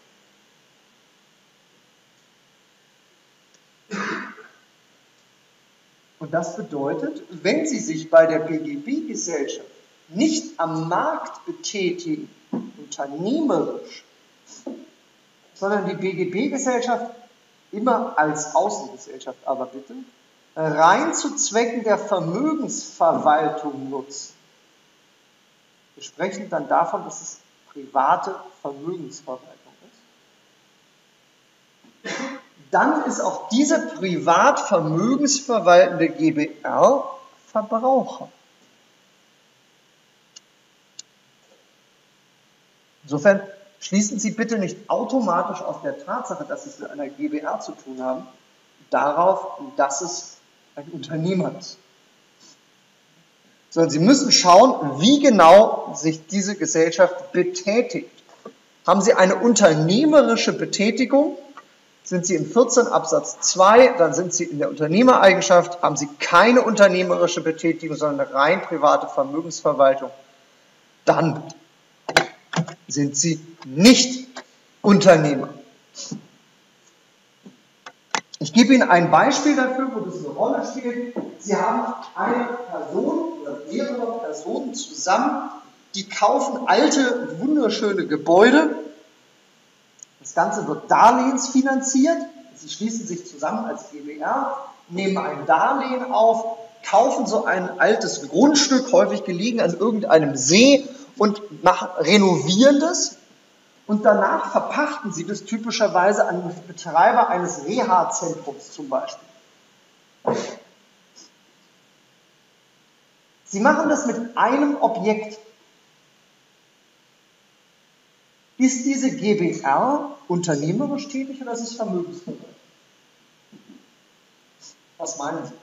Und das bedeutet, wenn Sie sich bei der B G B-Gesellschaft nicht am Markt betätigen, unternehmerisch, sondern die B G B-Gesellschaft immer als Außengesellschaft aber bitte, rein zu Zwecken der Vermögensverwaltung nutzen. Wir sprechen dann davon, dass es private Vermögensverwaltung ist. Dann ist auch diese privat vermögensverwaltende G b R Verbraucher. Insofern schließen Sie bitte nicht automatisch aus der Tatsache, dass Sie es mit einer G b R zu tun haben, darauf, dass es ein Unternehmer ist. Sondern Sie müssen schauen, wie genau sich diese Gesellschaft betätigt. Haben Sie eine unternehmerische Betätigung, sind Sie in vierzehn Absatz zwei, dann sind Sie in der Unternehmereigenschaft. Haben Sie keine unternehmerische Betätigung, sondern eine rein private Vermögensverwaltung, dann sind Sie nicht Unternehmer. Ich gebe Ihnen ein Beispiel dafür, wo das eine Rolle spielt. Sie haben eine Person oder mehrere Personen zusammen, die kaufen alte, wunderschöne Gebäude. Das Ganze wird darlehensfinanziert. Sie schließen sich zusammen als G b R, nehmen ein Darlehen auf, kaufen so ein altes Grundstück, häufig gelegen an irgendeinem See, und machen, renovieren das. Und danach verpachten Sie das typischerweise an den Betreiber eines Reha-Zentrums zum Beispiel. Sie machen das mit einem Objekt. Ist diese G b R unternehmerisch tätig oder ist es Vermögensverwaltung? Was meinen Sie?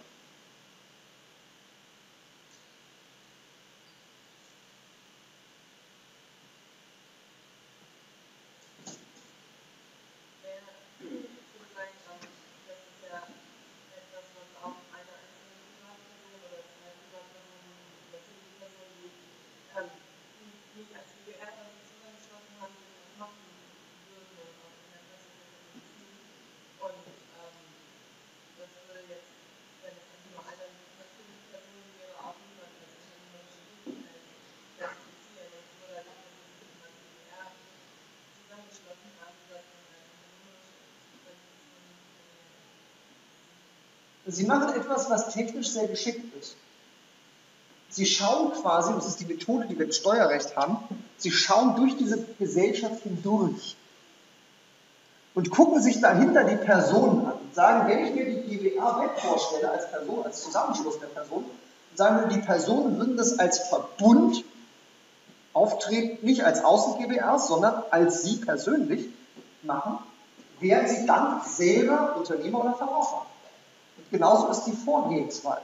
Sie machen etwas, was technisch sehr geschickt ist. Sie schauen quasi, das ist die Methode, die wir im Steuerrecht haben, Sie schauen durch diese Gesellschaft hindurch und gucken sich dahinter die Personen an und sagen, wenn ich mir die GbR Web vorstelle als Person, als Zusammenschluss der Personen, sagen wir, die Personen würden das als Verbund auftreten, nicht als Außen-GbRs, sondern als Sie persönlich machen, wären Sie dann selber Unternehmer oder Verbraucher. Und genauso ist die Vorgehensweise.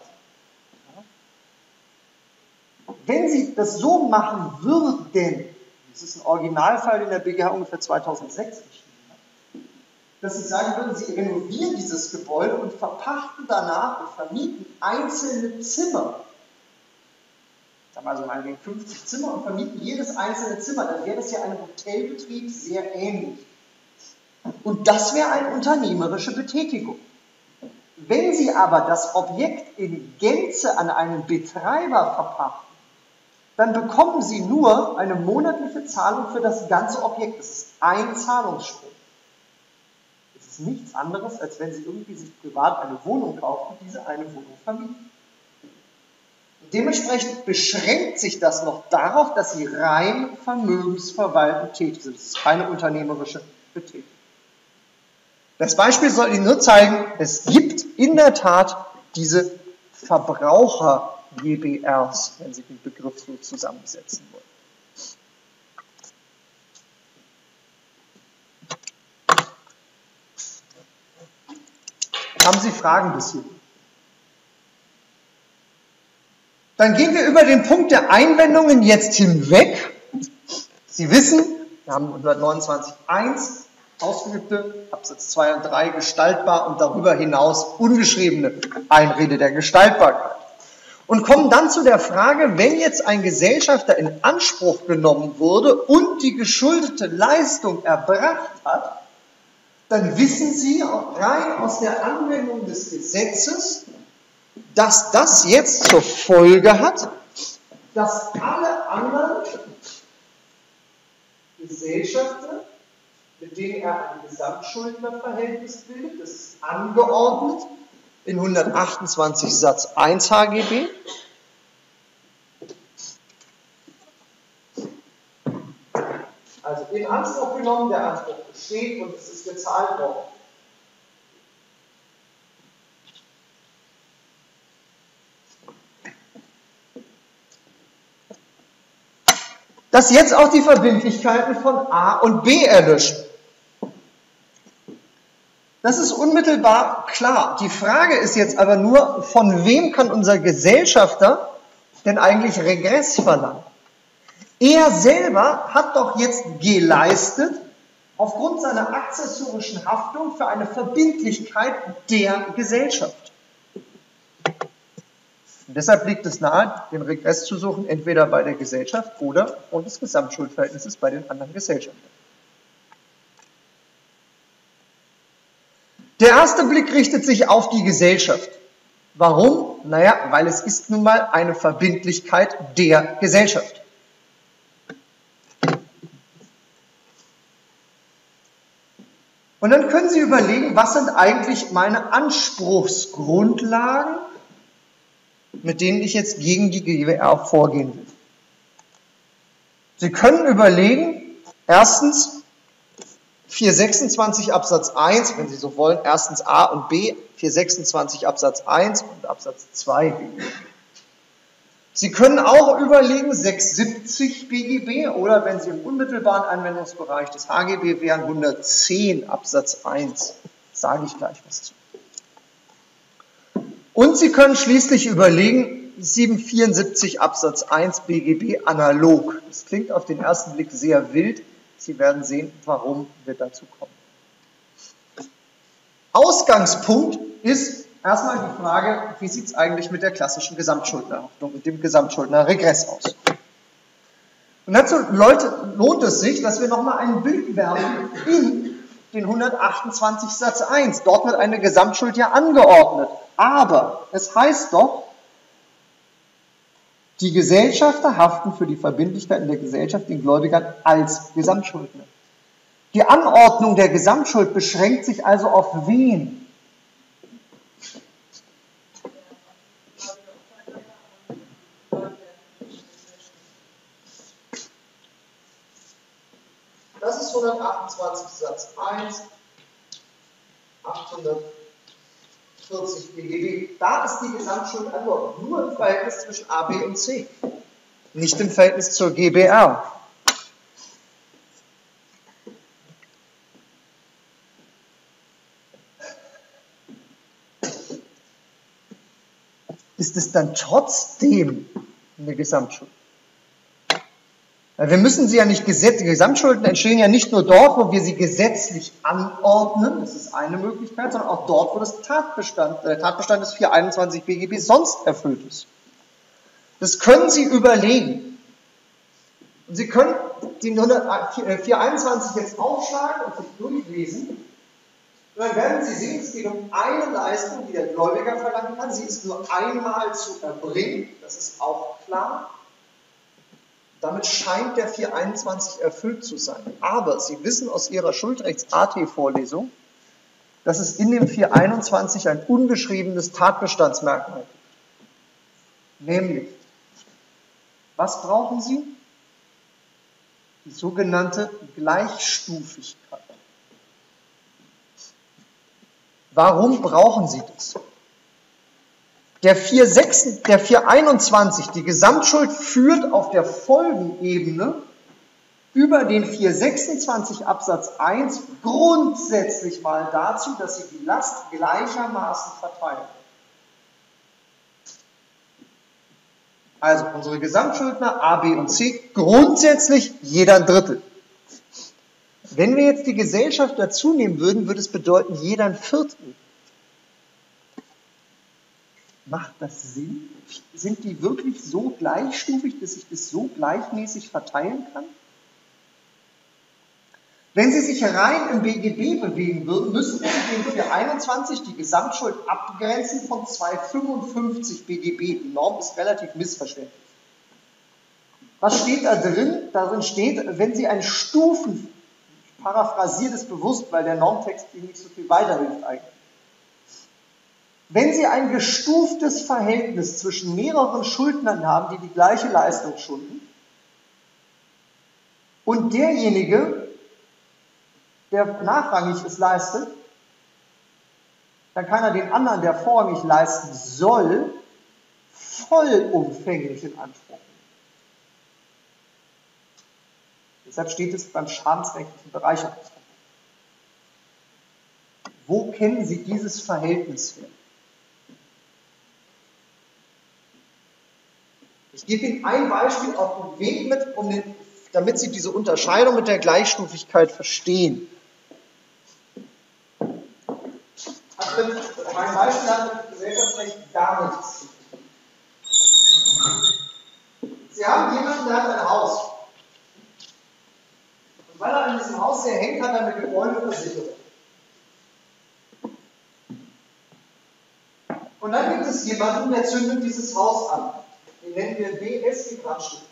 Wenn Sie das so machen würden, das ist ein Originalfall, den der B G H ungefähr zweitausendsechs geschrieben hat, dass Sie sagen würden, Sie renovieren dieses Gebäude und verpachten danach und vermieten einzelne Zimmer. Sagen wir also meinetwegen fünfzig Zimmer und vermieten jedes einzelne Zimmer, dann wäre das ja einem Hotelbetrieb sehr ähnlich. Und das wäre eine unternehmerische Betätigung. Wenn Sie aber das Objekt in Gänze an einen Betreiber verpachten, dann bekommen Sie nur eine monatliche Zahlung für das ganze Objekt. Das ist ein Zahlungsstrom. Das ist nichts anderes, als wenn Sie irgendwie sich privat eine Wohnung kaufen und diese eine Wohnung vermieten. Und dementsprechend beschränkt sich das noch darauf, dass Sie rein vermögensverwaltend tätig sind. Das ist keine unternehmerische Betätigung. Das Beispiel soll Ihnen nur zeigen, es gibt in der Tat diese Verbraucher-GbRs, wenn Sie den Begriff so zusammensetzen wollen. Haben Sie Fragen bis hier? Dann gehen wir über den Punkt der Einwendungen jetzt hinweg. Sie wissen, wir haben hundertneunundzwanzig Absatz eins ausgeübte, Absatz zwei und drei gestaltbar und darüber hinaus ungeschriebene Einrede der Gestaltbarkeit. Und kommen dann zu der Frage, wenn jetzt ein Gesellschafter in Anspruch genommen wurde und die geschuldete Leistung erbracht hat, dann wissen Sie rein aus der Anwendung des Gesetzes, dass das jetzt zur Folge hat, dass alle anderen Gesellschafter, mit denen er ein Gesamtschuldnerverhältnis bildet, das ist angeordnet in hundertachtundzwanzig Satz eins H G B. Also in Anspruch genommen, der Anspruch besteht und es ist gezahlt worden. Dass jetzt auch die Verbindlichkeiten von A und B erlöschen. Das ist unmittelbar klar. Die Frage ist jetzt aber nur, von wem kann unser Gesellschafter denn eigentlich Regress verlangen? Er selber hat doch jetzt geleistet, aufgrund seiner akzessorischen Haftung für eine Verbindlichkeit der Gesellschaft. Und deshalb liegt es nahe, den Regress zu suchen, entweder bei der Gesellschaft oder und des Gesamtschuldverhältnisses bei den anderen Gesellschaftern. Der erste Blick richtet sich auf die Gesellschaft. Warum? Naja, weil es ist nun mal eine Verbindlichkeit der Gesellschaft. Und dann können Sie überlegen, was sind eigentlich meine Anspruchsgrundlagen, mit denen ich jetzt gegen die GbR vorgehen will. Sie können überlegen, erstens, vierhundertsechsundzwanzig Absatz eins, wenn Sie so wollen, erstens A und B, vierhundertsechsundzwanzig Absatz eins und Absatz zwei B G B. Sie können auch überlegen, sechshundertsiebzig B G B oder wenn Sie im unmittelbaren Anwendungsbereich des H G B wären, hundertzehn Absatz eins. Sage ich gleich was zu. Und Sie können schließlich überlegen, siebenhundertvierundsiebzig Absatz eins B G B analog. Das klingt auf den ersten Blick sehr wild. Sie werden sehen, warum wir dazu kommen. Ausgangspunkt ist erstmal die Frage, wie sieht es eigentlich mit der klassischen Gesamtschuldnerhaftung, mit dem Gesamtschuldnerregress aus? Und dazu lohnt es sich, dass wir nochmal einen Blick werfen in den hundertachtundzwanzig Satz eins. Dort wird eine Gesamtschuld ja angeordnet. Aber es heißt doch, die Gesellschafter haften für die Verbindlichkeiten der Gesellschaft den Gläubigern als Gesamtschuldner. Die Anordnung der Gesamtschuld beschränkt sich also auf wen? achthundertachtundzwanzig Satz eins, achthundertvierzig B G B. Da ist die Gesamtschuld angeordnet. Nur im Verhältnis zwischen A, B und C. Nicht im Verhältnis zur G B R. Ist es dann trotzdem eine Gesamtschuld? Wir müssen sie ja nicht gesetzlich, Gesamtschulden entstehen ja nicht nur dort, wo wir sie gesetzlich anordnen, das ist eine Möglichkeit, sondern auch dort, wo das Tatbestand, der Tatbestand des vierhunderteinundzwanzig B G B sonst erfüllt ist. Das können Sie überlegen. Und Sie können den vierhunderteinundzwanzig jetzt aufschlagen und sich durchlesen. Und dann werden Sie sehen, es geht um eine Leistung, die der Gläubiger verlangen kann. Sie ist nur einmal zu erbringen, das ist auch klar. Damit scheint der vierhunderteinundzwanzig erfüllt zu sein. Aber Sie wissen aus Ihrer Schuldrechts-A T-Vorlesung, dass es in dem vierhunderteinundzwanzig ein unbeschriebenes Tatbestandsmerkmal gibt. Nämlich, was brauchen Sie? Die sogenannte Gleichstufigkeit. Warum brauchen Sie das? Der vierhunderteinundzwanzig, die Gesamtschuld, führt auf der Folgenebene über den vierhundertsechsundzwanzig Absatz eins grundsätzlich mal dazu, dass Sie die Last gleichermaßen verteilen. Also unsere Gesamtschuldner A, B und C, grundsätzlich jeder ein Drittel. Wenn wir jetzt die Gesellschaft dazu nehmen würden, würde es bedeuten, jeder ein Viertel. Macht das Sinn? Sind die wirklich so gleichstufig, dass sich das so gleichmäßig verteilen kann? Wenn Sie sich rein im B G B bewegen würden, müssten Sie den vierhunderteinundzwanzig die Gesamtschuld abgrenzen von zweihundertfünfundfünfzig B G B. Die Norm ist relativ missverständlich. Was steht da drin? Darin steht, wenn Sie ein Stufen, ich paraphrasiere das bewusst, weil der Normtext Ihnen nicht so viel weiterhilft eigentlich. Wenn Sie ein gestuftes Verhältnis zwischen mehreren Schuldnern haben, die die gleiche Leistung schulden, und derjenige, der nachrangig es leistet, dann kann er den anderen, der vorrangig leisten soll, vollumfänglich in Anspruch nehmen. Deshalb steht es beim schadensrechtlichen Bereicherungsverbot. Wo kennen Sie dieses Verhältnis her? Ich gebe Ihnen ein Beispiel auf den Weg mit, um den, damit Sie diese Unterscheidung mit der Gleichstufigkeit verstehen. Hat mit, mein Beispiel hat mit Gesellschaftsrecht gar nichts zu tun. Sie haben jemanden, der hat ein Haus. Und weil er an diesem Haus sehr hängt, hat er eine Gebäudeversicherung. Und dann gibt es jemanden, der zündet dieses Haus an. Den nennen wir B S, die Brandstiftung.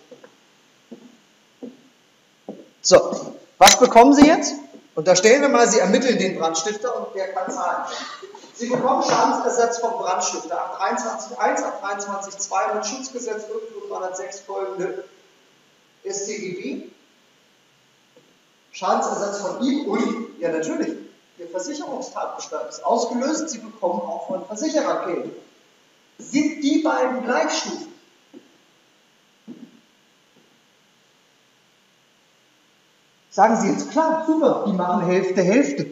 So, was bekommen Sie jetzt? Unterstellen wir mal, Sie ermitteln den Brandstifter und der kann zahlen. Sie bekommen Schadensersatz vom Brandstifter ab dreiundzwanzig Absatz eins, ab dreiundzwanzig Absatz zwei und Schutzgesetz dreihundertsechs folgende S t G B. Schadensersatz von ihm und, ja natürlich, der Versicherungstatbestand ist ausgelöst, Sie bekommen auch von Versicherer Geld. Sind die beiden gleichstufig? Sagen Sie jetzt, klar, super, die machen Hälfte, Hälfte.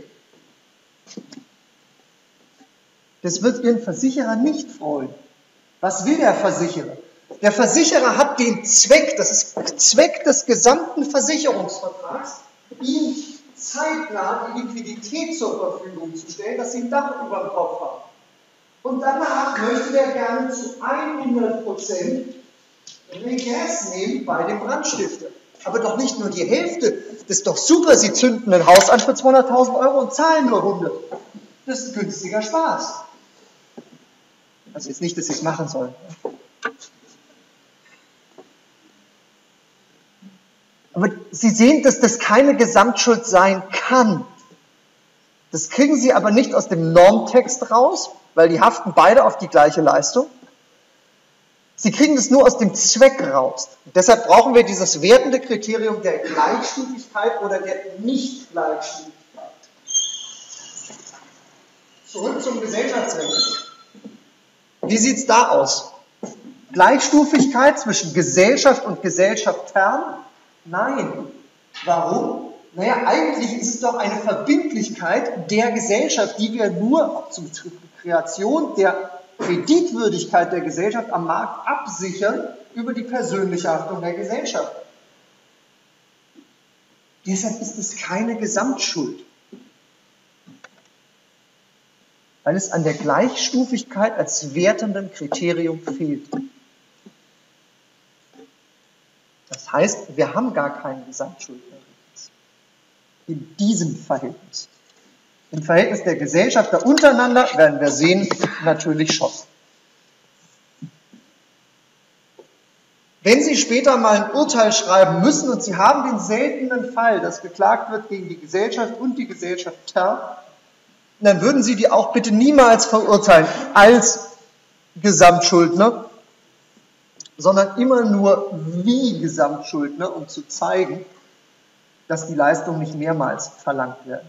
Das wird Ihren Versicherer nicht freuen. Was will der Versicherer? Der Versicherer hat den Zweck, das ist Zweck des gesamten Versicherungsvertrags, ihm zeitnah die Liquidität zur Verfügung zu stellen, dass Sie ein Dach über dem Kopf haben. Und danach möchte er gerne zu hundert Prozent Regress nehmen bei dem Brandstifter. Aber doch nicht nur die Hälfte. Das ist doch super, Sie zünden ein Haus an für zweihunderttausend Euro und zahlen nur hundert. Das ist ein günstiger Spaß. Also jetzt nicht, dass Sie es machen sollen. Aber Sie sehen, dass das keine Gesamtschuld sein kann. Das kriegen Sie aber nicht aus dem Normtext raus, weil die haften beide auf die gleiche Leistung. Sie kriegen es nur aus dem Zweck raus. Und deshalb brauchen wir dieses wertende Kriterium der Gleichstufigkeit oder der Nicht-Gleichstufigkeit. Zurück zum Gesellschaftsrecht. Wie sieht es da aus? Gleichstufigkeit zwischen Gesellschaft und Gesellschaftern? Nein. Warum? Naja, eigentlich ist es doch eine Verbindlichkeit der Gesellschaft, die wir nur zur Kreation der Kreditwürdigkeit der Gesellschaft am Markt absichern über die persönliche Haftung der Gesellschaft. Deshalb ist es keine Gesamtschuld, weil es an der Gleichstufigkeit als wertendem Kriterium fehlt. Das heißt, wir haben gar keine Gesamtschuldverhältnis in diesem Verhältnis. Im Verhältnis der Gesellschafter untereinander werden wir sehen, natürlich schon. Wenn Sie später mal ein Urteil schreiben müssen und Sie haben den seltenen Fall, dass geklagt wird gegen die Gesellschaft und die Gesellschafter, dann würden Sie die auch bitte niemals verurteilen als Gesamtschuldner, sondern immer nur wie Gesamtschuldner, um zu zeigen, dass die Leistung nicht mehrmals verlangt werden kann.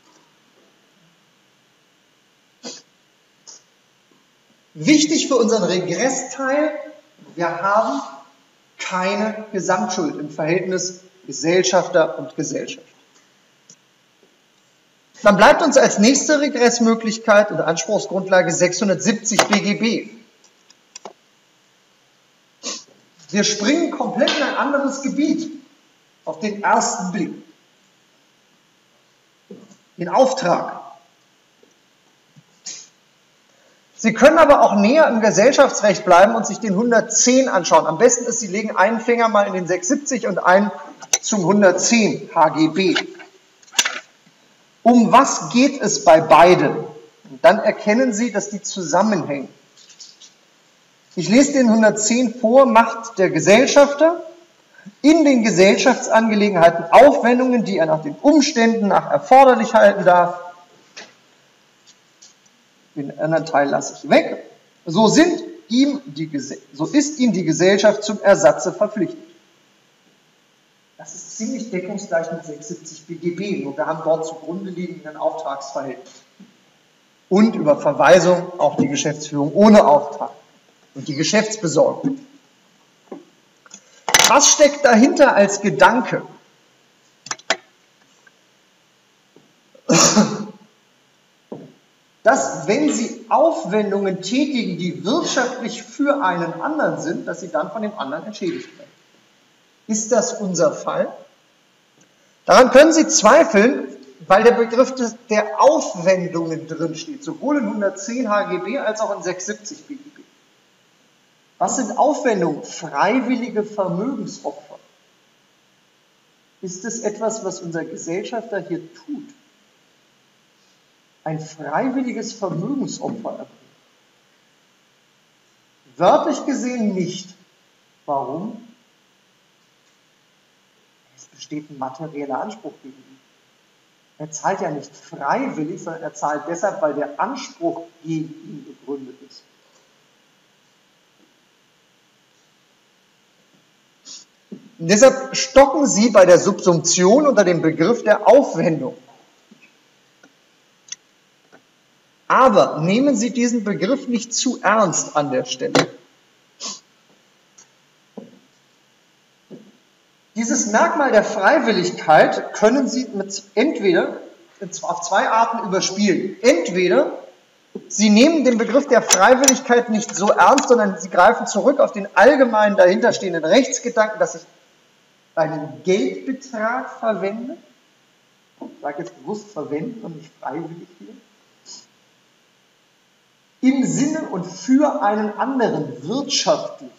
Wichtig für unseren Regressteil, wir haben keine Gesamtschuld im Verhältnis Gesellschafter und Gesellschaft. Dann bleibt uns als nächste Regressmöglichkeit und Anspruchsgrundlage sechshundertsiebzig B G B. Wir springen komplett in ein anderes Gebiet auf den ersten Blick. Den Auftrag. Sie können aber auch näher im Gesellschaftsrecht bleiben und sich den hundertzehn anschauen. Am besten ist, Sie legen einen Finger mal in den sechshundertsiebzig und einen zum hundertzehn H G B. Um was geht es bei beiden? Und dann erkennen Sie, dass die zusammenhängen. Ich lese den hundertzehn vor, macht der Gesellschafter in den Gesellschaftsangelegenheiten Aufwendungen, die er nach den Umständen nach erforderlich halten darf. Den anderen Teil lasse ich weg. So, sind ihm die, so ist ihm die Gesellschaft zum Ersatze verpflichtet. Das ist ziemlich deckungsgleich mit sechshundertsiebzig B G B, nur wir haben dort zugrunde liegenden Auftragsverhältnis. Und über Verweisung auch die Geschäftsführung ohne Auftrag und die Geschäftsbesorgung. Was steckt dahinter als Gedanke? Dass, wenn Sie Aufwendungen tätigen, die wirtschaftlich für einen anderen sind, dass Sie dann von dem anderen entschädigt werden. Ist das unser Fall? Daran können Sie zweifeln, weil der Begriff des, der Aufwendungen drin steht, sowohl in hundertzehn H G B als auch in sechshundertsiebzig B G B. Was sind Aufwendungen? Freiwillige Vermögensopfer. Ist es etwas, was unser Gesellschafter hier tut? Ein freiwilliges Vermögensopfer erbringen? Wörtlich gesehen nicht. Warum? Es besteht ein materieller Anspruch gegen ihn. Er zahlt ja nicht freiwillig, sondern er zahlt deshalb, weil der Anspruch gegen ihn begründet ist. Und deshalb stocken Sie bei der Subsumption unter dem Begriff der Aufwendung. Aber nehmen Sie diesen Begriff nicht zu ernst an der Stelle. Dieses Merkmal der Freiwilligkeit können Sie mit entweder auf zwei Arten überspielen. Entweder Sie nehmen den Begriff der Freiwilligkeit nicht so ernst, sondern Sie greifen zurück auf den allgemeinen dahinterstehenden Rechtsgedanken, dass ich einen Geldbetrag verwende. Ich sage jetzt bewusst verwenden und nicht freiwillig hier. Im Sinne und für einen anderen wirtschaftlich.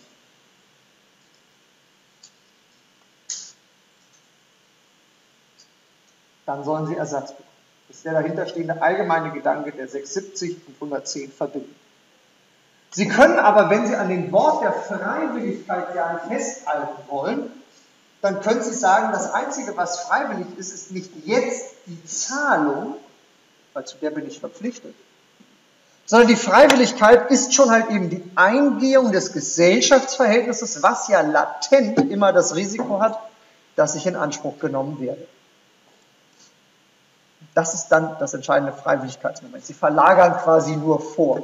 Dann sollen Sie Ersatz bekommen. Das ist der dahinterstehende allgemeine Gedanke der sechshundertsiebzig und hundertzehn verbinden. Sie können aber, wenn Sie an dem Wort der Freiwilligkeit gerne festhalten wollen, dann können Sie sagen, das Einzige, was freiwillig ist, ist nicht jetzt die Zahlung, weil zu der bin ich verpflichtet, sondern die Freiwilligkeit ist schon halt eben die Eingehung des Gesellschaftsverhältnisses, was ja latent immer das Risiko hat, dass ich in Anspruch genommen werde. Das ist dann das entscheidende Freiwilligkeitsmoment. Sie verlagern quasi nur vor.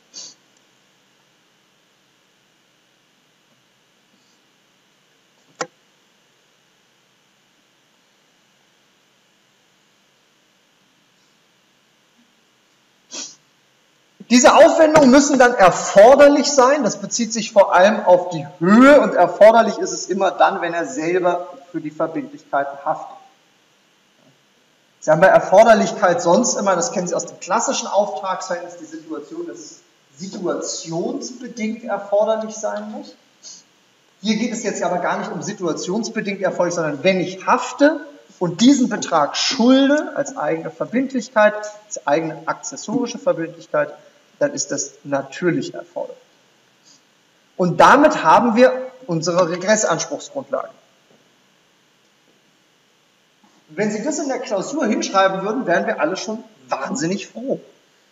Diese Aufwendungen müssen dann erforderlich sein, das bezieht sich vor allem auf die Höhe und erforderlich ist es immer dann, wenn er selber für die Verbindlichkeiten haftet. Sie haben bei Erforderlichkeit sonst immer, das kennen Sie aus dem klassischen Auftragsverhältnis, die Situation, dass es situationsbedingt erforderlich sein muss. Hier geht es jetzt aber gar nicht um situationsbedingt erforderlich, sondern wenn ich hafte und diesen Betrag schulde als eigene Verbindlichkeit, als eigene accessorische Verbindlichkeit, dann ist das natürlich erforderlich. Und damit haben wir unsere Regressanspruchsgrundlage. Wenn Sie das in der Klausur hinschreiben würden, wären wir alle schon wahnsinnig froh.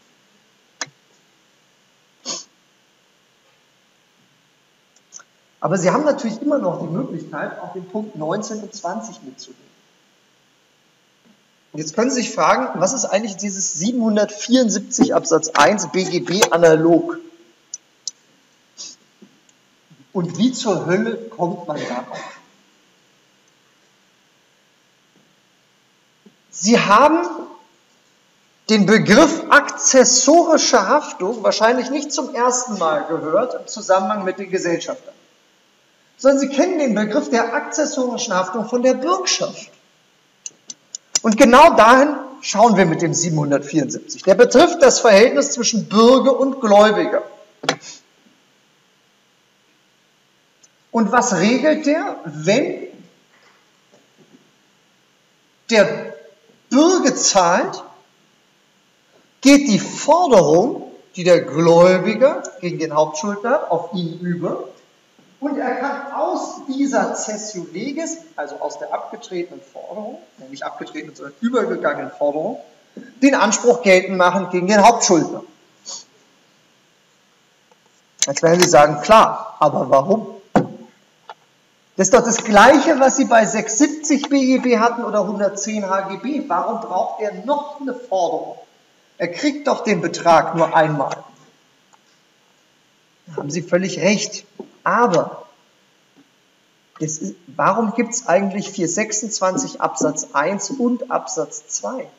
Aber Sie haben natürlich immer noch die Möglichkeit, auch den Punkt neunzehn und zwanzig mitzunehmen. Und jetzt können Sie sich fragen, was ist eigentlich dieses siebenhundertvierundsiebzig Absatz eins B G B analog? Und wie zur Hölle kommt man darauf? Sie haben den Begriff akzessorische Haftung wahrscheinlich nicht zum ersten Mal gehört im Zusammenhang mit den Gesellschaftern, sondern Sie kennen den Begriff der akzessorischen Haftung von der Bürgschaft. Und genau dahin schauen wir mit dem siebenhundertvierundsiebzig. Der betrifft das Verhältnis zwischen Bürger und Gläubiger. Und was regelt der? Wenn der Bürger zahlt, geht die Forderung, die der Gläubiger gegen den Hauptschuldner hat, auf ihn über. Und er kann aus dieser Cessio Leges, also aus der abgetretenen Forderung, nicht abgetretenen, sondern übergegangenen Forderung, den Anspruch geltend machen gegen den Hauptschuldner. Jetzt werden Sie sagen, klar, aber warum? Das ist doch das Gleiche, was Sie bei sechshundertsiebzig B G B hatten oder hundertzehn H G B. Warum braucht er noch eine Forderung? Er kriegt doch den Betrag nur einmal. Da haben Sie völlig recht. Aber das ist, warum gibt es eigentlich vierhundertsechsundzwanzig Absatz eins und Absatz zwei?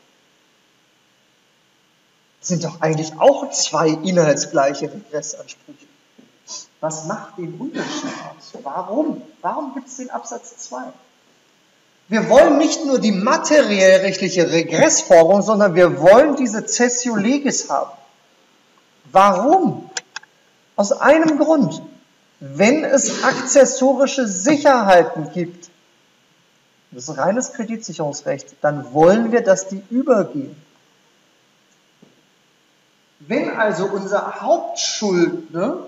Das sind doch eigentlich auch zwei inhaltsgleiche Regressansprüche. Was macht den Unterschied aus? Warum? Warum gibt es den Absatz zwei? Wir wollen nicht nur die materiell-rechtliche Regressforderung, sondern wir wollen diese Cessio Legis haben. Warum? Aus einem Grund. Wenn es akzessorische Sicherheiten gibt, das ist reines Kreditsicherungsrecht, dann wollen wir, dass die übergehen. Wenn also unser Hauptschuldner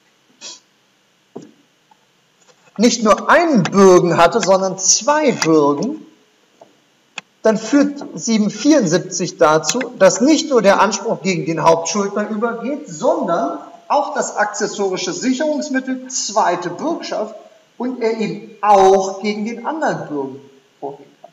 nicht nur einen Bürgen hatte, sondern zwei Bürgen, dann führt siebenhundertvierundsiebzig dazu, dass nicht nur der Anspruch gegen den Hauptschuldner übergeht, sondern auch das akzessorische Sicherungsmittel, zweite Bürgschaft, und er eben auch gegen den anderen Bürgen vorgehen kann.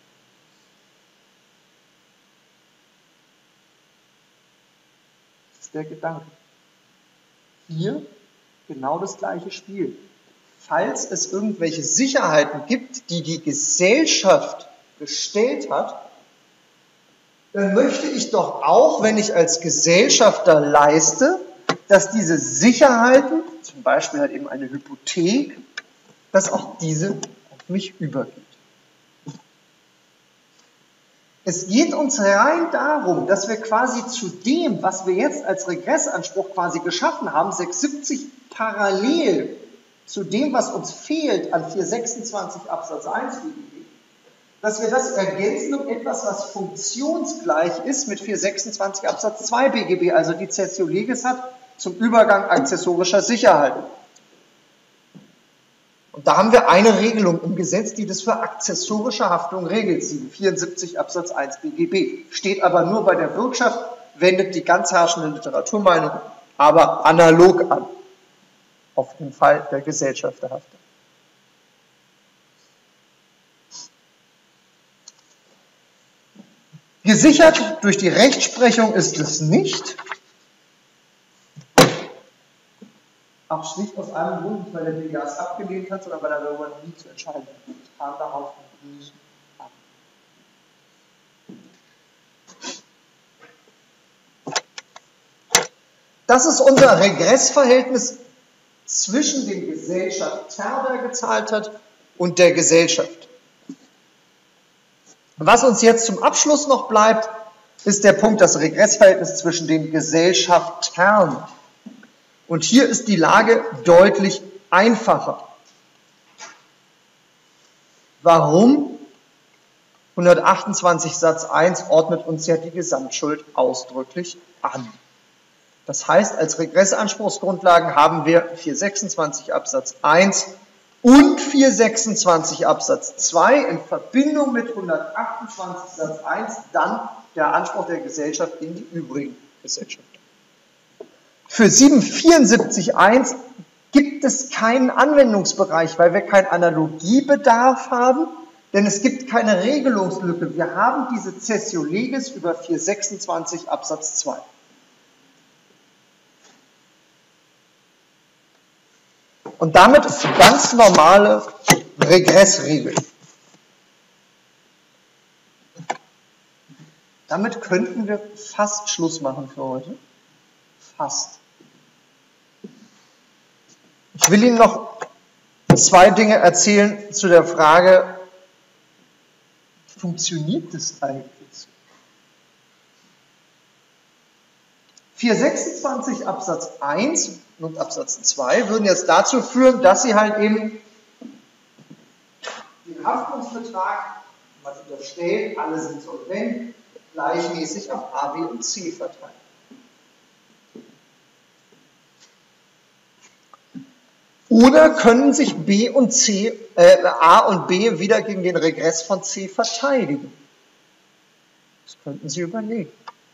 Das ist der Gedanke. Hier genau das gleiche Spiel. Falls es irgendwelche Sicherheiten gibt, die die Gesellschaft gestellt hat, dann möchte ich doch auch, wenn ich als Gesellschafter leiste, dass diese Sicherheiten, zum Beispiel halt eben eine Hypothek, dass auch diese auf mich übergeht. Es geht uns rein darum, dass wir quasi zu dem, was wir jetzt als Regressanspruch quasi geschaffen haben, sechshundertsiebzig parallel zu dem, was uns fehlt an vierhundertsechsundzwanzig Absatz eins B G B, dass wir das ergänzen um etwas, was funktionsgleich ist mit vierhundertsechsundzwanzig Absatz zwei B G B, also die Cessio Legis hat, zum Übergang akzessorischer Sicherheiten. Und da haben wir eine Regelung im Gesetz, die das für akzessorische Haftung regelt, siebenhundertvierundsiebzig Absatz eins B G B. Steht aber nur bei der Bürgschaft, wendet die ganz herrschende Literaturmeinung aber analog an, auf den Fall der Gesellschafterhaftung. Gesichert durch die Rechtsprechung ist es nicht. Auch schlicht aus einem Grund, nicht weil der B G H es abgelehnt hat, sondern weil er darüber nie zu entscheiden hat. Ich kam darauf nicht ab. Das ist unser Regressverhältnis zwischen dem Gesellschafter, der gezahlt hat, und der Gesellschaft. Was uns jetzt zum Abschluss noch bleibt, ist der Punkt, das Regressverhältnis zwischen den Gesellschaftern. Und hier ist die Lage deutlich einfacher. Warum? hundertachtundzwanzig Satz eins ordnet uns ja die Gesamtschuld ausdrücklich an. Das heißt, als Regressanspruchsgrundlagen haben wir vierhundertsechsundzwanzig Absatz eins und vierhundertsechsundzwanzig Absatz zwei in Verbindung mit hundertachtundzwanzig Satz eins dann der Anspruch der Gesellschaft in die übrigen Gesellschaften. Für siebenhundertvierundsiebzig Absatz eins gibt es keinen Anwendungsbereich, weil wir keinen Analogiebedarf haben, denn es gibt keine Regelungslücke. Wir haben diese Cessio legis über vierhundertsechsundzwanzig Absatz zwei. Und damit ist die ganz normale Regressregel. Damit könnten wir fast Schluss machen für heute. Fast. Ich will Ihnen noch zwei Dinge erzählen zu der Frage, funktioniert das eigentlich? vierhundertsechsundzwanzig Absatz eins und Absatz zwei würden jetzt dazu führen, dass Sie halt eben den Haftungsbetrag, was unterstellt, alle sind solvent, gleichmäßig auf A, B und C verteilen. Oder können sich B und C, äh, A und B wieder gegen den Regress von C verteidigen? Das könnten Sie überlegen.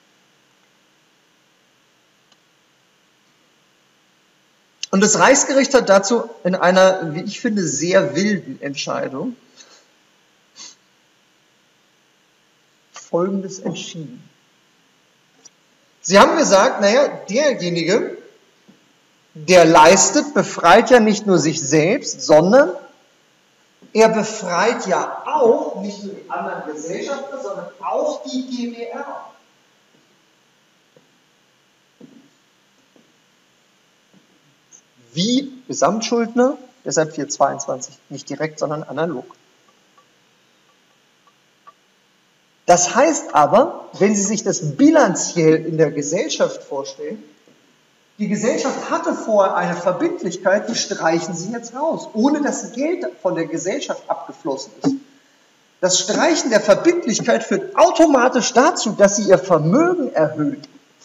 Und das Reichsgericht hat dazu in einer, wie ich finde, sehr wilden Entscheidung Folgendes entschieden. Sie haben gesagt, naja, derjenige, der leistet, befreit ja nicht nur sich selbst, sondern er befreit ja auch nicht nur die anderen Gesellschafter, sondern auch die G b R. Wie Gesamtschuldner, deshalb vierhundertzweiundzwanzig, nicht direkt, sondern analog. Das heißt aber, wenn Sie sich das bilanziell in der Gesellschaft vorstellen, die Gesellschaft hatte vorher eine Verbindlichkeit, die streichen Sie jetzt raus, ohne dass Geld von der Gesellschaft abgeflossen ist. Das Streichen der Verbindlichkeit führt automatisch dazu, dass Sie Ihr Vermögen erhöhen.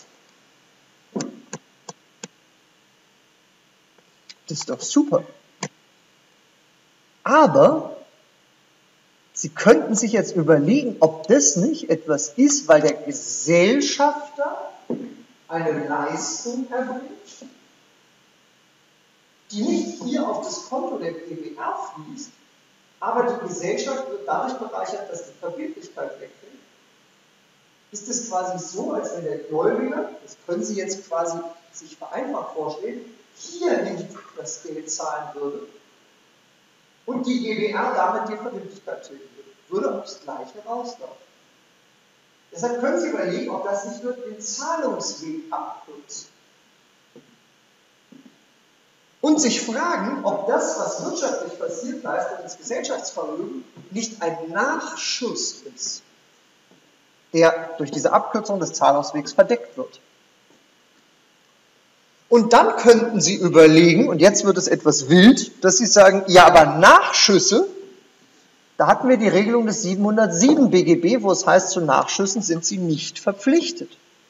Das ist doch super. Aber Sie könnten sich jetzt überlegen, ob das nicht etwas ist, weil der Gesellschafter eine Leistung erbringt, die nicht hier auf das Konto der G b R fließt, aber die Gesellschaft wird dadurch bereichert, dass die Verbindlichkeit wegfällt. Ist es quasi so, als wenn der Gläubiger, das können Sie jetzt quasi sich vereinfacht vorstellen, hier nicht das Geld zahlen würde und die G b R damit die Verbindlichkeit tilgen würde, würde aufs Gleiche rauslaufen. Deshalb können Sie überlegen, ob das nicht nur den Zahlungsweg abkürzt. Und sich fragen, ob das, was wirtschaftlich passiert, leistet ins Gesellschaftsvermögen, nicht ein Nachschuss ist, der durch diese Abkürzung des Zahlungswegs verdeckt wird. Und dann könnten Sie überlegen, und jetzt wird es etwas wild, dass Sie sagen, ja, aber Nachschüsse, da hatten wir die Regelung des siebenhundertsieben B G B, wo es heißt, zu Nachschüssen sind Sie nicht verpflichtet.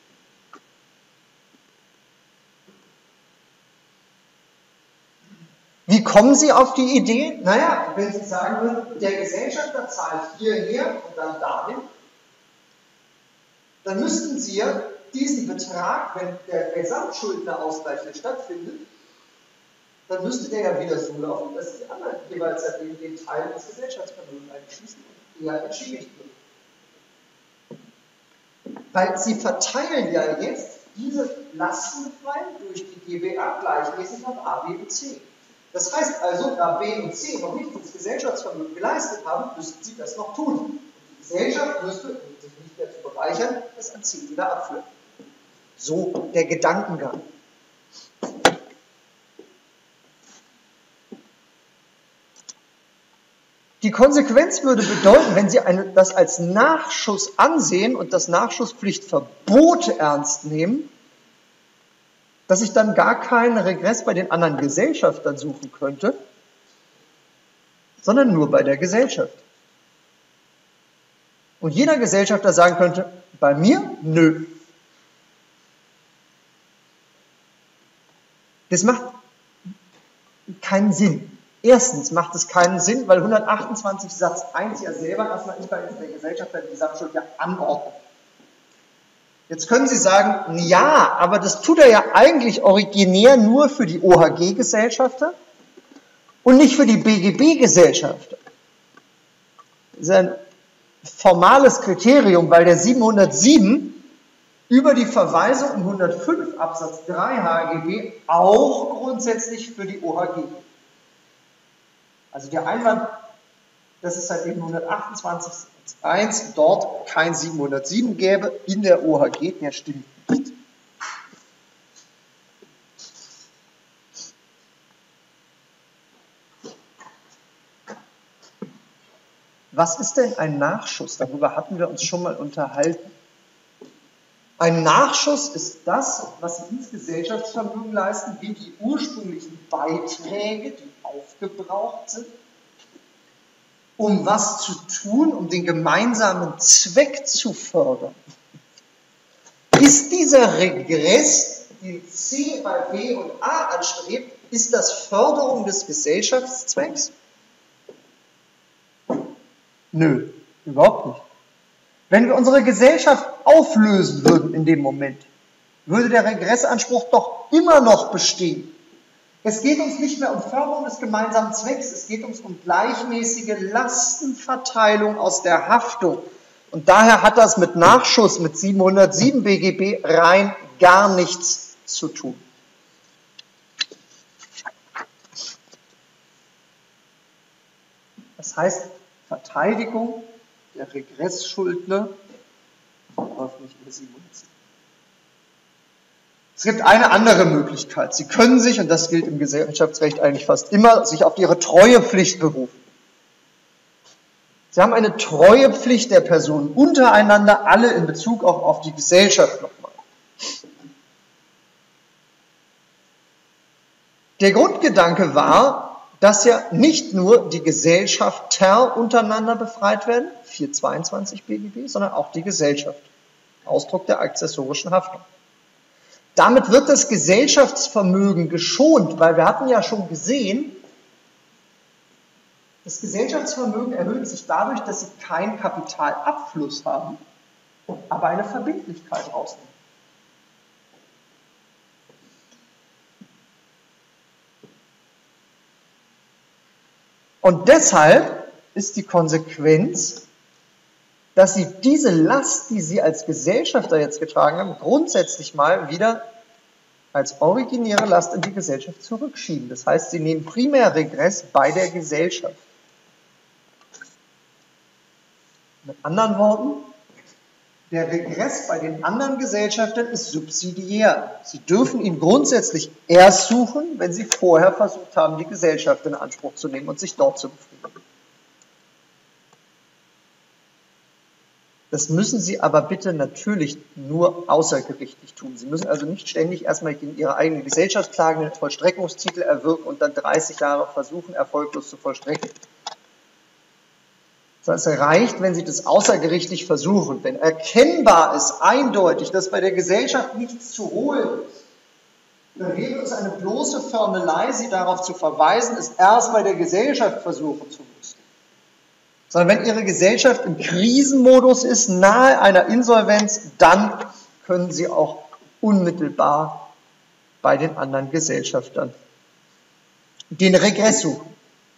Wie kommen Sie auf die Idee? Naja, wenn Sie sagen würden, der Gesellschafter zahlt hierher und dann dahin, dann müssten Sie ja diesen Betrag, wenn der Gesamtschuldnerausgleich nicht stattfindet, dann müsste der ja wieder so laufen, dass die anderen jeweils den, den Teil des Gesellschaftsvermögens einschließen und eher entschädigt wird. Weil sie verteilen ja jetzt diese Lastenfreien durch die G b R gleichmäßig auf A, B und C. Das heißt also, da B und C noch nicht das Gesellschaftsvermögen geleistet haben, müssten sie das noch tun. Und die Gesellschaft müsste, um sich nicht mehr zu bereichern, das an C wieder abführen. So der Gedankengang. Die Konsequenz würde bedeuten, wenn Sie eine, das als Nachschuss ansehen und das Nachschusspflichtverbot ernst nehmen, dass ich dann gar keinen Regress bei den anderen Gesellschaftern suchen könnte, sondern nur bei der Gesellschaft. Und jeder Gesellschafter sagen könnte, bei mir, nö. Das macht keinen Sinn. Erstens macht es keinen Sinn, weil hundertachtundzwanzig Satz eins ja selber erstmal in der Gesellschaft der Gesamtschuld ja anordnet. Jetzt können Sie sagen, ja, aber das tut er ja eigentlich originär nur für die O H G-Gesellschafter und nicht für die B G B-Gesellschafter. Das ist ein formales Kriterium, weil der siebenhundertsieben über die Verweisung in hundertfünf Absatz drei H G B auch grundsätzlich für die O H G. Also der Einwand, dass es seit dem hundertachtundzwanzig Satz eins dort kein siebenhundertsieben gäbe in der O H G, der stimmt nicht. Was ist denn ein Nachschuss? Darüber hatten wir uns schon mal unterhalten. Ein Nachschuss ist das, was Sie ins Gesellschaftsvermögen leisten, wie die ursprünglichen Beiträge, die aufgebraucht sind, um was zu tun, um den gemeinsamen Zweck zu fördern. Ist dieser Regress, den C bei B und A anstrebt, ist das Förderung des Gesellschaftszwecks? Nö, überhaupt nicht. Wenn wir unsere Gesellschaft auflösen würden in dem Moment, würde der Regressanspruch doch immer noch bestehen. Es geht uns nicht mehr um Förderung des gemeinsamen Zwecks, es geht uns um gleichmäßige Lastenverteilung aus der Haftung. Und daher hat das mit Nachschuss, mit siebenhundertsieben B G B rein gar nichts zu tun. Das heißt, Verteidigung der Regressschuldner läuft nicht über siebenhundertsieben. Es gibt eine andere Möglichkeit. Sie können sich, und das gilt im Gesellschaftsrecht eigentlich fast immer, sich auf ihre Treuepflicht berufen. Sie haben eine Treuepflicht der Personen untereinander, alle in Bezug auch auf die Gesellschaft nochmal. Der Grundgedanke war, dass ja nicht nur die Gesellschafter untereinander befreit werden, vierhundertzweiundzwanzig B G B, sondern auch die Gesellschaft. Ausdruck der akzessorischen Haftung. Damit wird das Gesellschaftsvermögen geschont, weil wir hatten ja schon gesehen, das Gesellschaftsvermögen erhöht sich dadurch, dass sie keinen Kapitalabfluss haben, aber eine Verbindlichkeit rausnehmen. Und deshalb ist die Konsequenz, dass Sie diese Last, die Sie als Gesellschafter jetzt getragen haben, grundsätzlich mal wieder als originäre Last in die Gesellschaft zurückschieben. Das heißt, Sie nehmen Primärregress bei der Gesellschaft. Mit anderen Worten, der Regress bei den anderen Gesellschaftern ist subsidiär. Sie dürfen ihn grundsätzlich erst suchen, wenn Sie vorher versucht haben, die Gesellschaft in Anspruch zu nehmen und sich dort zu befriedigen. Das müssen Sie aber bitte natürlich nur außergerichtlich tun. Sie müssen also nicht ständig erstmal gegen Ihre eigene Gesellschaft klagen, einen Vollstreckungstitel erwirken und dann dreißig Jahre versuchen, erfolglos zu vollstrecken. Es reicht, wenn Sie das außergerichtlich versuchen. Wenn erkennbar ist, eindeutig, dass bei der Gesellschaft nichts zu holen ist, dann wäre es eine bloße Förmelei, Sie darauf zu verweisen, es erst bei der Gesellschaft versuchen zu müssen. Sondern wenn Ihre Gesellschaft im Krisenmodus ist, nahe einer Insolvenz, dann können Sie auch unmittelbar bei den anderen Gesellschaftern den Regress suchen.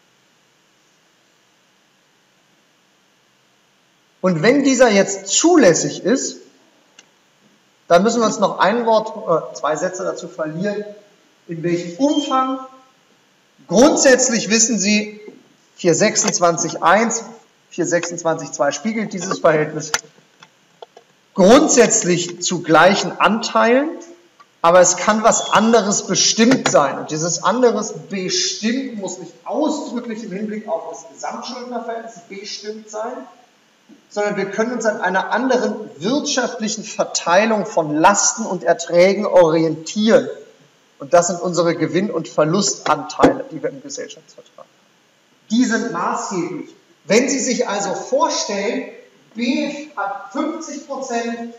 Und wenn dieser jetzt zulässig ist, dann müssen wir uns noch ein Wort, äh, zwei Sätze dazu verlieren, in welchem Umfang. Grundsätzlich wissen Sie, vier sechsundzwanzig eins, vier sechsundzwanzig zwei spiegelt dieses Verhältnis grundsätzlich zu gleichen Anteilen, aber es kann was anderes bestimmt sein. Und dieses anderes bestimmt muss nicht ausdrücklich im Hinblick auf das Gesamtschuldnerverhältnis bestimmt sein, sondern wir können uns an einer anderen wirtschaftlichen Verteilung von Lasten und Erträgen orientieren. Und das sind unsere Gewinn- und Verlustanteile, die wir im Gesellschaftsvertrag haben. Die sind maßgeblich. Wenn Sie sich also vorstellen, B hat fünfzig Prozent,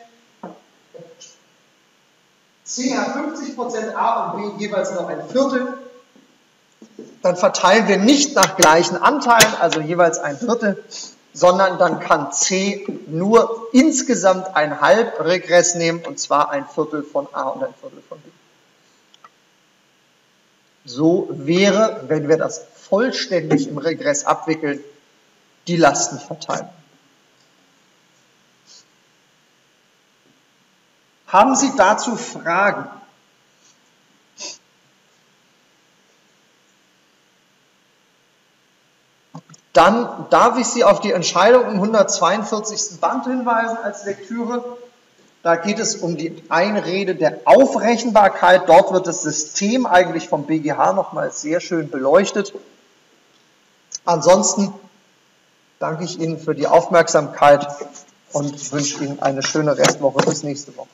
C hat fünfzig Prozent, A und B jeweils noch ein Viertel, dann verteilen wir nicht nach gleichen Anteilen, also jeweils ein Viertel, sondern dann kann C nur insgesamt ein Halbregress nehmen, und zwar ein Viertel von A und ein Viertel von B. So wäre, wenn wir das vollständig im Regress abwickeln, die Lastenverteilung. Haben Sie dazu Fragen? Dann darf ich Sie auf die Entscheidung im hundertzweiundvierzigsten Band hinweisen als Lektüre. Da geht es um die Einrede der Aufrechenbarkeit. Dort wird das System eigentlich vom B G H nochmal sehr schön beleuchtet. Ansonsten danke ich Ihnen für die Aufmerksamkeit und wünsche Ihnen eine schöne Restwoche bis nächste Woche.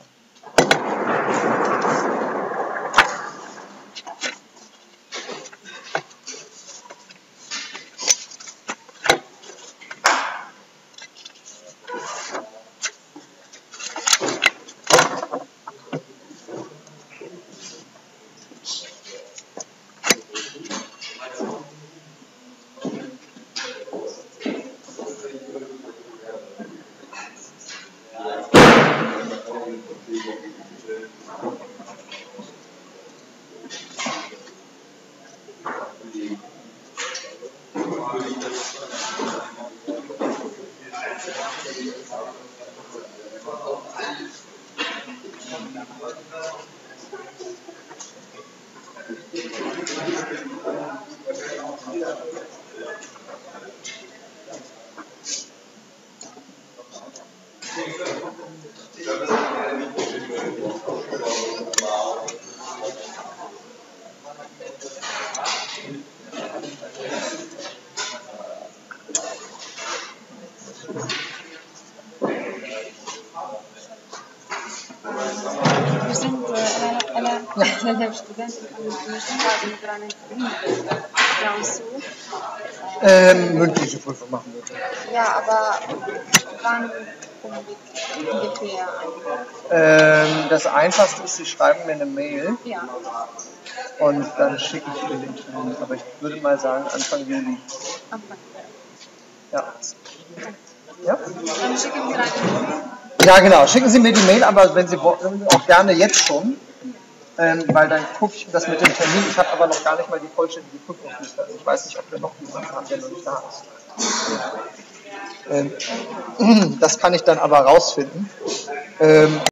Ähm, mündliche Prüfung machen wir. Ja, aber wann ungefähr? Ähm, das Einfachste ist, Sie schreiben mir eine Mail. Ja. Und dann schicke ich Ihnen den Termin. Aber ich würde mal sagen Anfang Juli. Anfang. Ja. Ja? Dann schicken Sie eine Mail. Ja, genau. Schicken Sie mir die Mail, aber wenn Sie wollen, auch gerne jetzt schon. Ähm, weil dann gucke ich das mit dem Termin. Ich habe aber noch gar nicht mal die vollständige Prüfungsliste. Also ich weiß nicht, ob wir noch jemanden haben, der noch nicht da ist. Ähm, das kann ich dann aber rausfinden. Ähm,